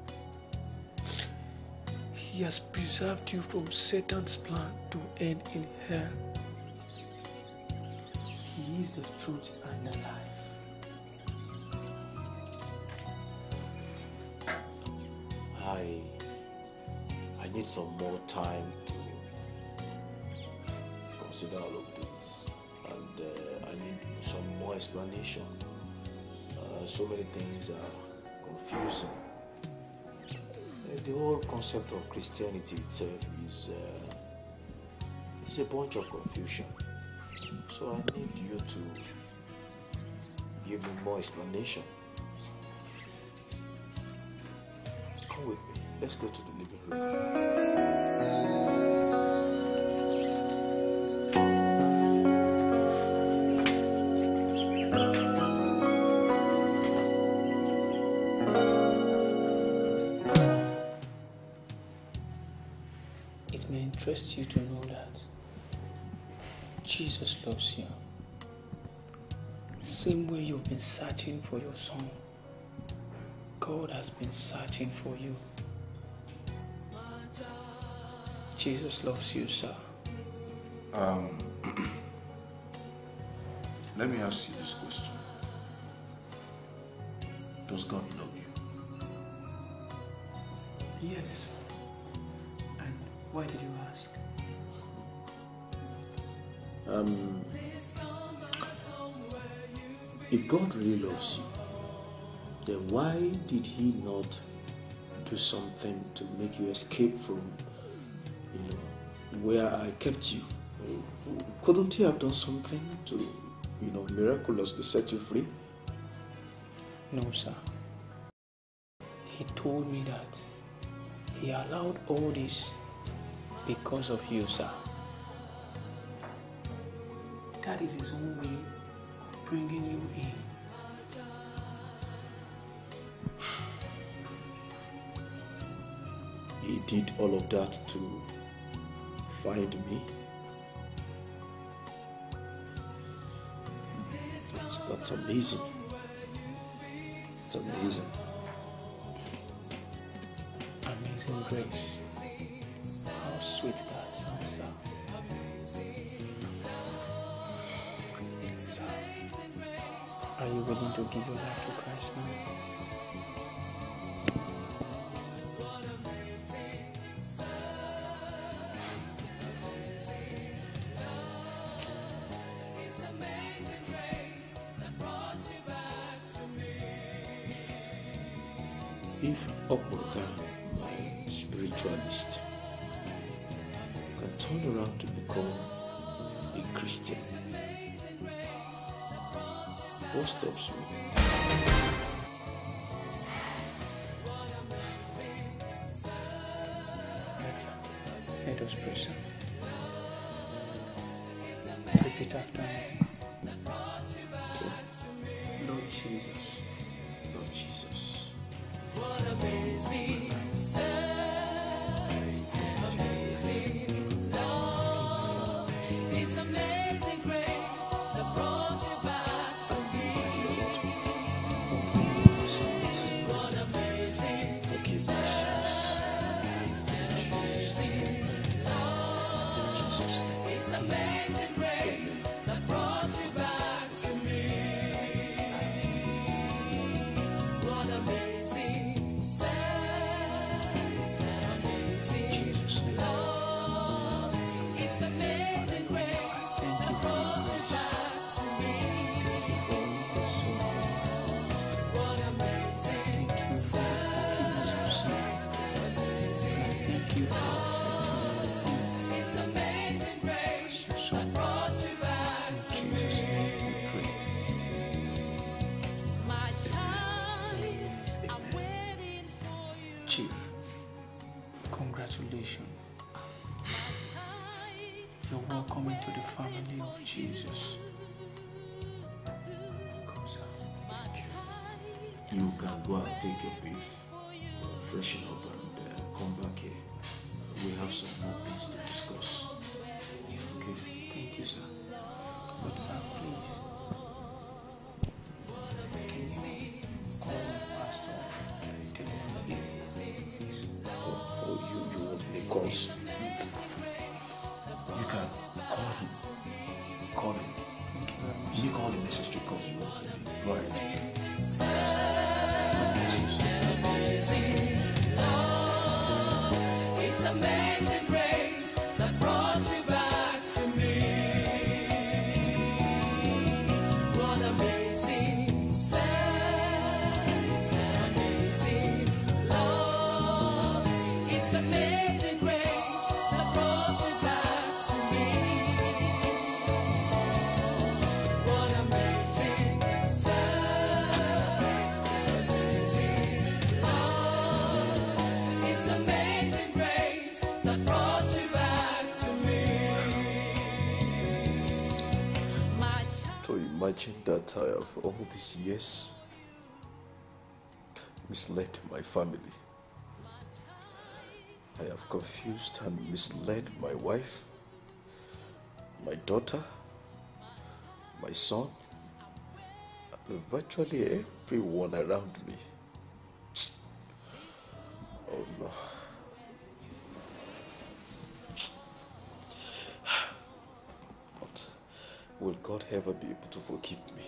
He has preserved you from Satan's plan to end in hell. He is the truth and the life. I, I need some more time to consider all of this, and uh, I need some more explanation. Uh, so many things are confusing. Uh, the whole concept of Christianity itself is uh, is a bunch of confusion. So I need you to give me more explanation. Come with me. Let's go to the living room. It may interest you to know that Jesus loves you. Same way you've been searching for your son, God has been searching for you. Jesus loves you, sir. Um, let me ask you this question. Does God love you? Yes. And why did you ask? Um, if God really loves you, then why did he not do something to make you escape from, you know, where I kept you? Couldn't he have done something to, you know, miraculously set you free? No, sir. He told me that he allowed all this because of you, sir. That is his own way of bringing you in. He did all of that to find me. That's, that's amazing. It's amazing. Amazing grace. How sweet that sounds, sir. Sir, are you willing to give your life to Christ now? If Okmoka, my spiritualist, can turn around to become a Christian, what stops me? Let's, let us pray, sir. Repeat after me. Lord Jesus. Lord Jesus. What amazing sight, amazing love. It's amazing grace that brought you back to me. What amazing Forgive my sins. amazing love. It's amazing grace that brought you back to me. What amazing sight, amazing love. It's amazing grace that brought you back to me. What amazing sight, Thank you for accepting it's amazing grace that brought you back to me. Jesus' name we pray. My child, I'm waiting for you. Chief, congratulations. You're welcome into the family of Jesus. Come, sir. You can go and take your bath, freshen up, and uh, come back here. We have some more things to discuss. Okay? Thank you, sir. But, sir, please, can you call my pastor and tell him I'm here, please? Oh, oh you, you want me to call? You can call him. Call him. Thank you very much. You make all the necessary calls you want to do. Go ahead. It's amazing grace that brought you back to me. What amazing sight, amazing love. It's amazing grace that brought you back to me. What amazing sight, amazing love. It's amazing grace that brought you back to me. My To imagine that I have all these years misled my family. I have confused and misled my wife, my daughter, my son, and virtually everyone around me. Oh no. will God ever be able to forgive me?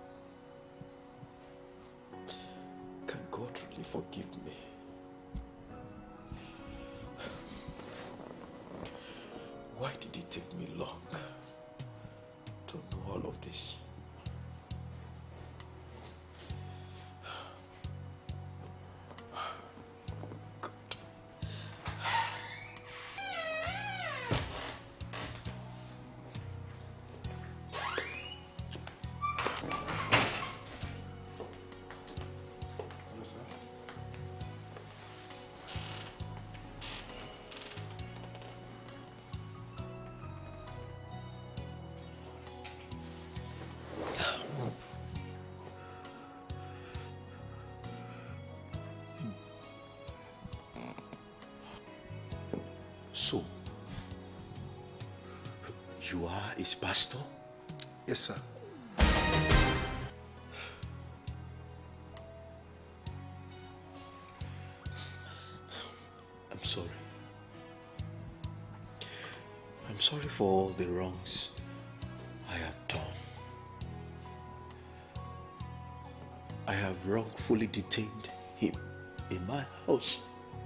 Can God really forgive me? Why did it take me long to know all of this? So, you are his pastor? Yes, sir. I'm sorry. I'm sorry for all the wrongs I have done. I have wrongfully detained him in my house.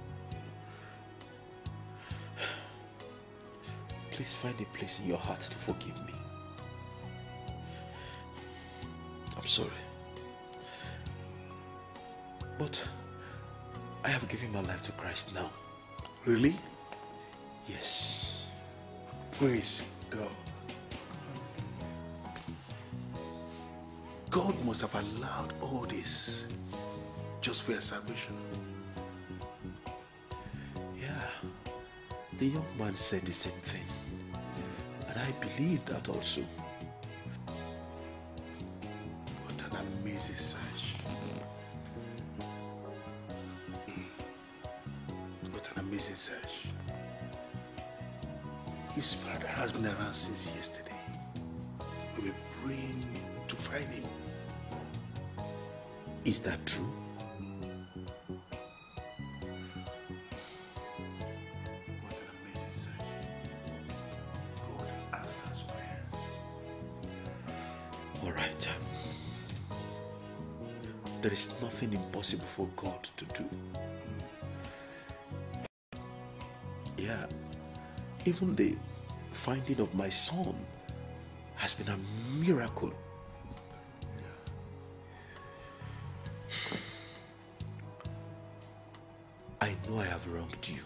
Please find a place in your heart to forgive me. I'm sorry. But I have given my life to Christ now. Really? Yes. Praise God. God must have allowed all this just for your salvation. Yeah. The young man said the same thing. And I believe that also. What an amazing search. What an amazing search. His father has been around since yesterday. We'll be praying to find him. Is that true? What an amazing search. God answers prayers. All right. There is nothing impossible for God to do. Yeah. Even the finding of my son has been a miracle. I know I have wronged you.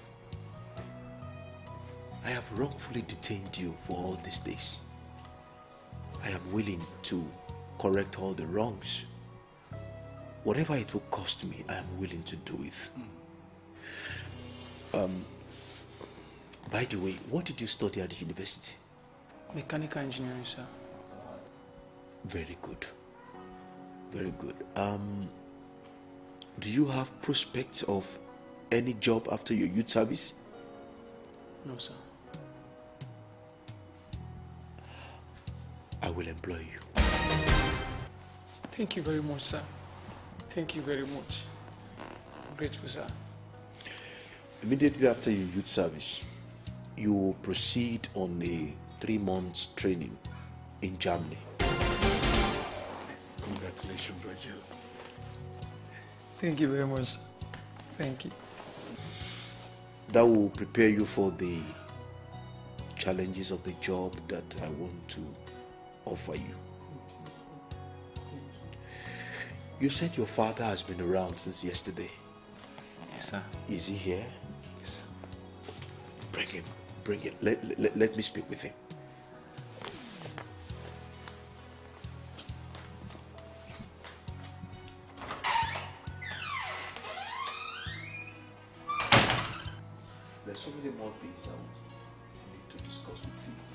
I have wrongfully detained you for all these days. I am willing to correct all the wrongs. Whatever it will cost me, I am willing to do it. Um, by the way, what did you study at the university? Mechanical engineering, sir. Very good. Very good. Um, do you have prospects of any job after your youth service? No, sir. I will employ you. Thank you very much, sir. Thank you very much. I'm grateful, sir. Immediately after your youth service, you will proceed on a three months training in Germany. Congratulations, Rachel. Thank you very much, sir. Thank you. That will prepare you for the challenges of the job that I want to offer you. You said your father has been around since yesterday. Yes, sir. Is he here? Yes. Bring him. Bring him. Let, let, let me speak with him. There's so many more things I need to discuss with you.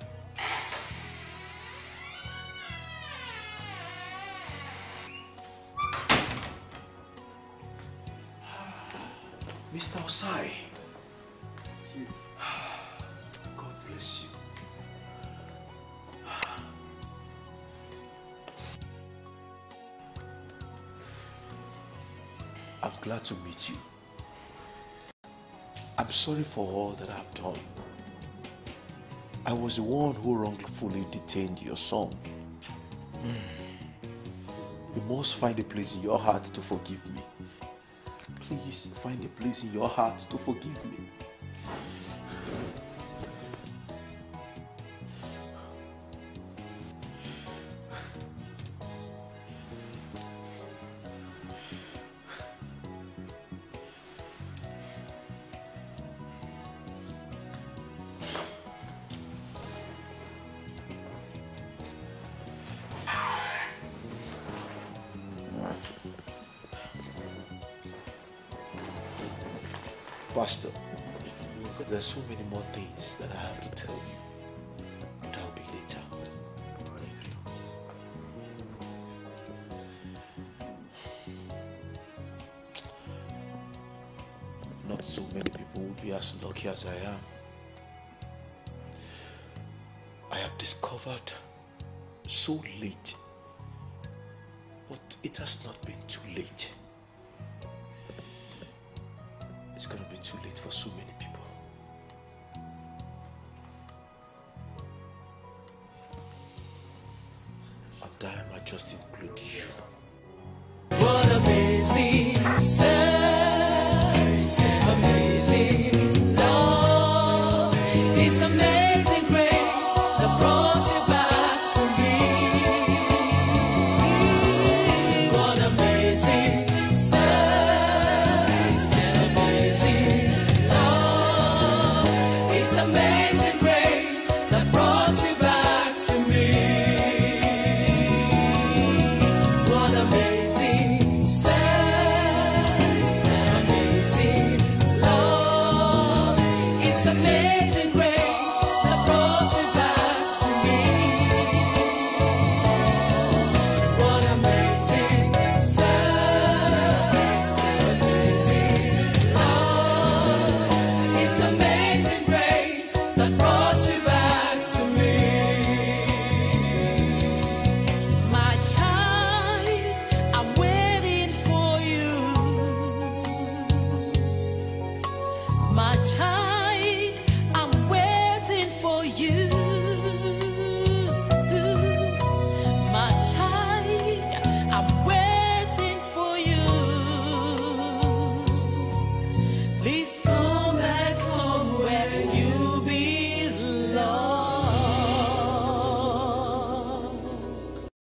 Mister Osai. God bless you. I'm glad to meet you. I'm sorry for all that I've done. I was the one who wrongfully detained your son. You must find a place in your heart to forgive me. Please find a place in your heart to forgive me. Pastor, there are so many more things that I have to tell you, but I'll be later. Not so many people will be as lucky as I am. I have discovered so late, but it has not been too late. It's going to be too late for so many people. And I might just include you. What amazing search, amazing love. It's amazing grace that brought you back to me. What amazing search, amazing love. It's amazing grace that brought you back to me. What amazing search, amazing love. It's amazing grace.